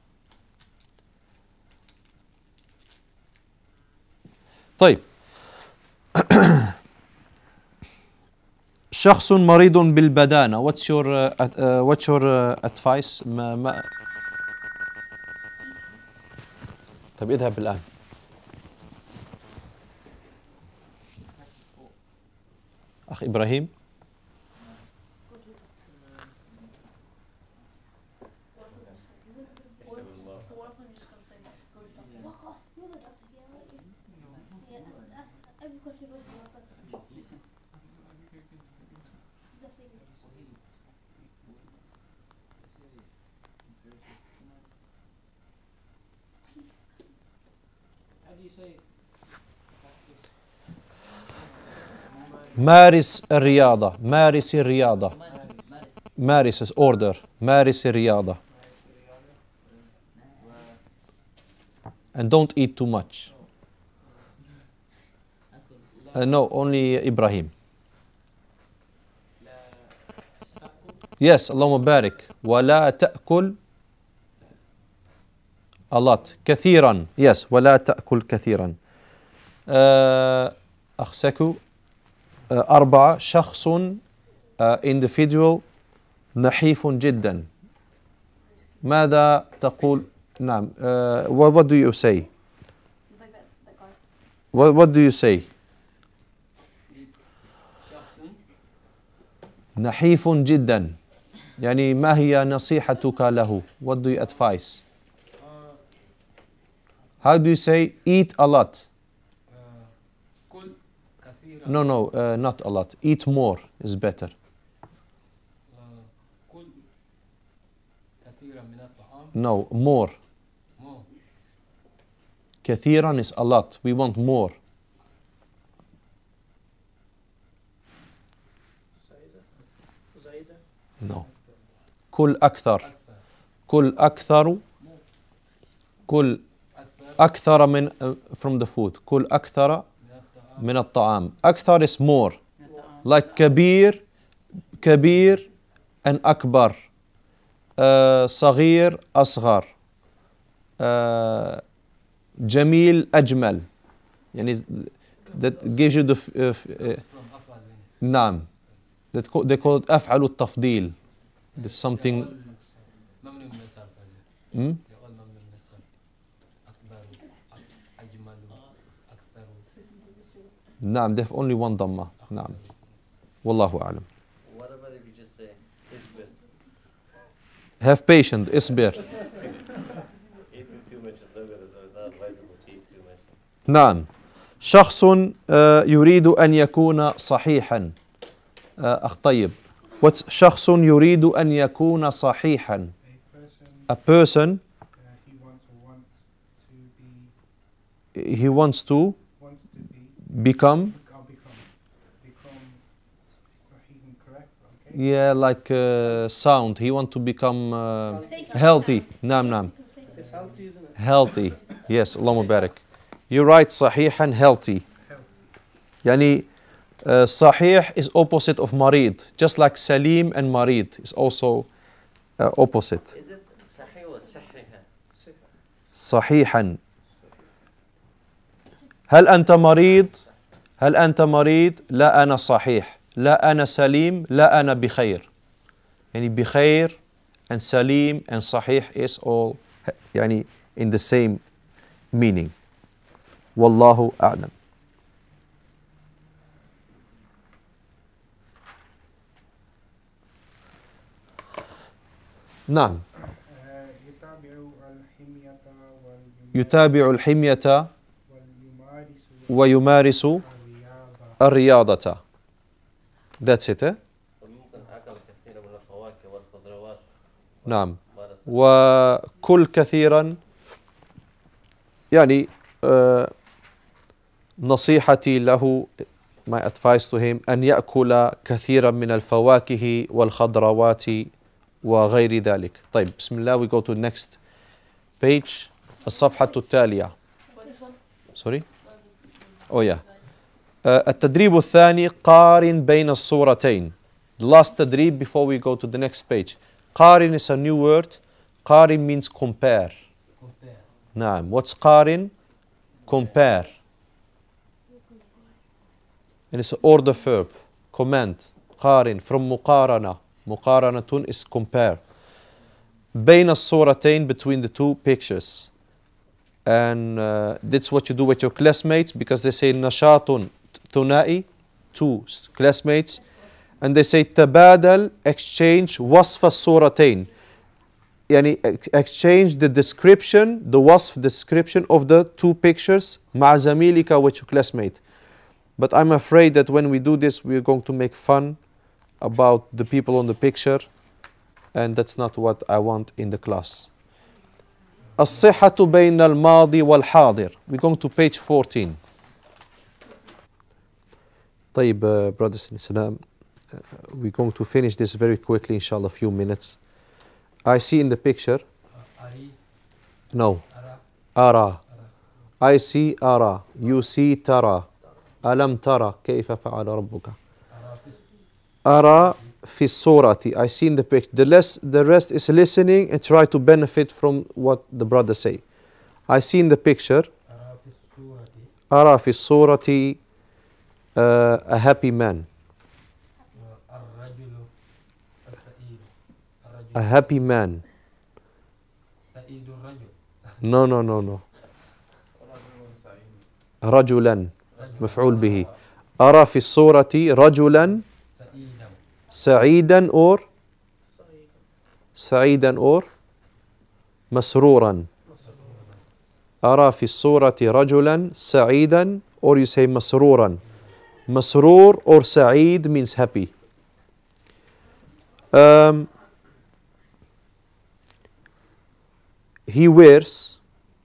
طيب. شخص مريض بالبدانة. What's your advice؟ طيب اذهب الآن. أخ إبراهيم. مارس الرياضة. مارس الرياضة. مارس order. مارس الرياضة. And don't eat too much. No, only Ibrahim. Yes, اللهم بارك. ولا تأكل a lot. كثيرا. Yes, ولا تأكل كثيرا. أخ سكو. 4. شخص individual نحيف جدا. ماذا تقول؟ نعم. What do you say? What do you say? نحيف جدا. يعني ما هي نصيحتك له؟ What do you advise? How do you say eat a lot? No, not a lot. Eat more is better. No, more. كثيرا is a lot. We want more. No. كل أكثر. كل أكثر. كل أكثر من from the food. كل أكثر من الطعام. أكثر is more. Like كبير. كبير and أكبر. صغير أصغر. جميل أجمل. يعني that gives you the نعم. They call it أفعل التفضيل. It's something. نعم. They have only one ضمة. نعم. والله أعلم. What about if you just say اصبر? Have patience. اصبر. Eating too much is not good. It's not advisable to eat too much. نعم. شخص يريد أن يكون صحيحا. أخ طيب. شخص يريد أن يكون صحيحا. A person. He wants to become. Yeah, like sound. He wants to become healthy. نعم نعم. It's healthy, isn't it? Healthy. Yes. اللهم بارك. You're right. صحيحا healthy. يعني صحيح is opposite of مريض. Just like سليم and مريض is also opposite. Is it صحيح or صحيحة? صحيحا. هل أنت مريض؟ هل أنت مريض؟ لا أنا صحيح. لا أنا سليم. لا أنا بخير. يعني بخير and سليم and صحيح is all يعني in the same meaning. والله أعلم. نعم. يتابع الحمية ويمارس الرياضة. That's it. ممكن أكل كثير من الفواكه والخضروات. نعم. وكل كثيرا يعني نصيحتي له my advice to him أن يأكل كثيرا من الفواكه والخضروات وغير ذلك. طيب بسم الله, we go to next page. الصفحة التالية. Sorry? Oh yeah. التدريب الثاني قارن بين الصورتين. The last تدريب before we go to the next page. قارن is a new word. قارن means compare. نعم. What's قارن? Compare. And it's an order verb. Command. قارن from مقارنة. مقارنة is compare. بين الصورتين, between the two pictures. And that's what you do with your classmates, because they say نشاط ثنائي, two classmates, and they say تبادل, exchange وصف الصورتين. يعني exchange the description, the وصف description of the two pictures مع زميلك, with your classmate. But I'm afraid that when we do this, we're going to make fun about the people on the picture, and that's not what I want in the class. الصحة بين الماضي والحاضر. We're going to page 14. طيب brothers in Islam, we're going to finish this very quickly, inshallah, a few minutes. I see in the picture. No. أرى. I see أرى. You see ترى. ألم ترى كيف فعل ربك. أرى في الصورة. I see in the picture. The rest is listening and try to benefit from what the brother say. I see in the picture. أرى في الصورة a happy man. A happy man. No. رجلا مفعول به. أرى في الصورة رجلا سعيدا or مسرورا. أرى في الصورة رجلا سعيدا, or you say مسرورا. مسرور or سعيد means happy. He wears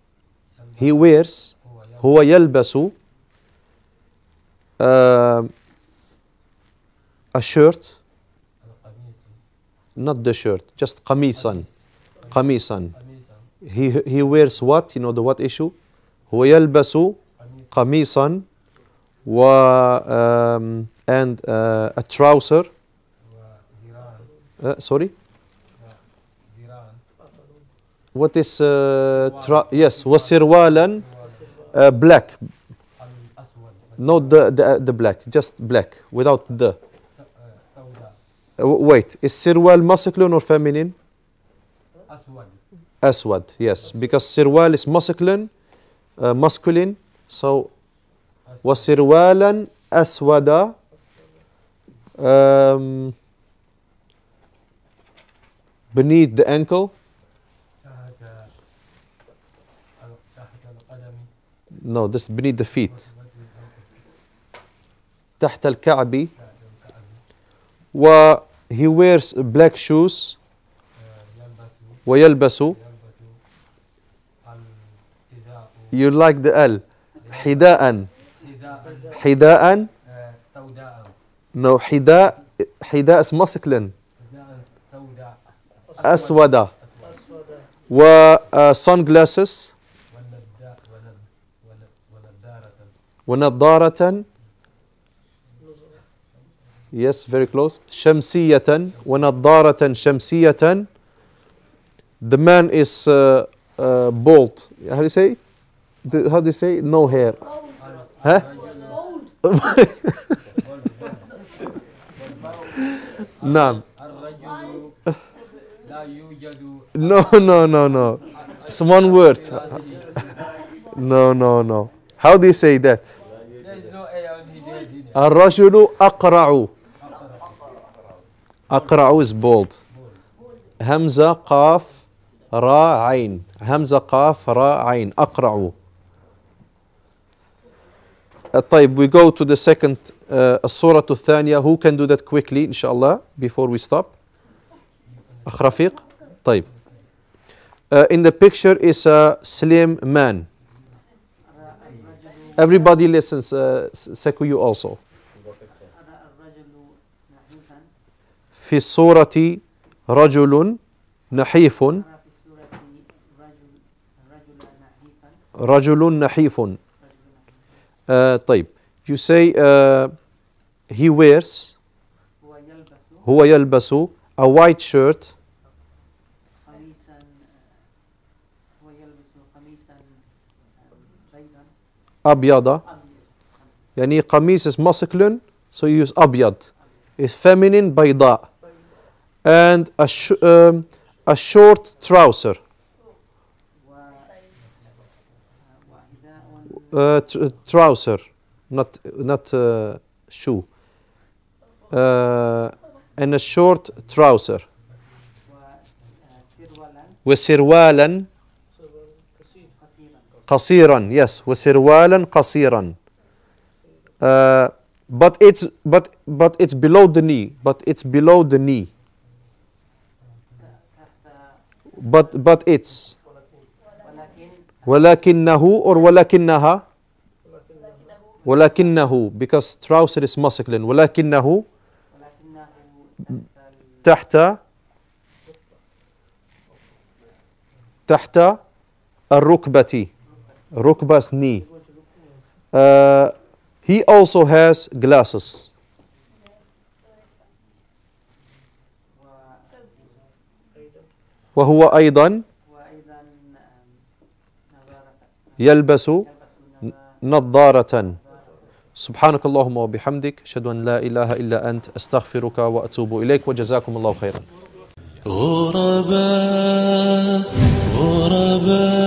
هو يلبس a shirt, not the shirt, just قميصا. He wears what? You know the what issue? هو يلبس قميصا and a trouser. Sorry? What is yes, وسروالا black. Not the black, just black without the. Wait, is sirwal masculine or feminine? Aswad, yes, because sirwal is masculine, so وسروالا أسودا beneath the ankle. No, this beneath the feet. تحت الكعب. He wears black shoes. ويلبس. You like the L. حذاء. No, حذاء is masculine. أسودة. sunglasses. ونظارة. Yes, very close. شمسية. ونظارة شمسية. The man is bald. How do you say? How do you say? No hair. Huh? نعم. No. It's one word. No. How do you say that? الرجل أقرع. أقرع is bold. همزة قاف را عين. همزة قاف را عين. أقرع. طيب, we go to the second الصورة الثانية. Who can do that quickly إن شاء الله before we stop? أخ رفيق. طيب. In the picture is a slim man. Everybody listens. Seku, you also. في الصورة رجل نحيف. رجل نحيف. طيب. You say he wears. هو يلبس a white shirt. أبيض. يعني قميص is masculine, so you use أبيض. Is feminine بيضاء. And a short trouser. Trouser, not shoe. And a short trouser. وسروالا قصيرا. Yes, وسروالا قصيرا. But it's below the knee. But it's below the knee. But it's ولكنه or ولكنها. ولكنه because trouser is masculine. ولكنه تحت الركبة. ركبة knee. He also has glasses. وهو أيضا يلبس نظارة. سبحانك اللهم وبحمدك أشهد أن لا إله إلا أنت أستغفرك وأتوب إليك وجزاكم الله خيرا. غرباء غرباء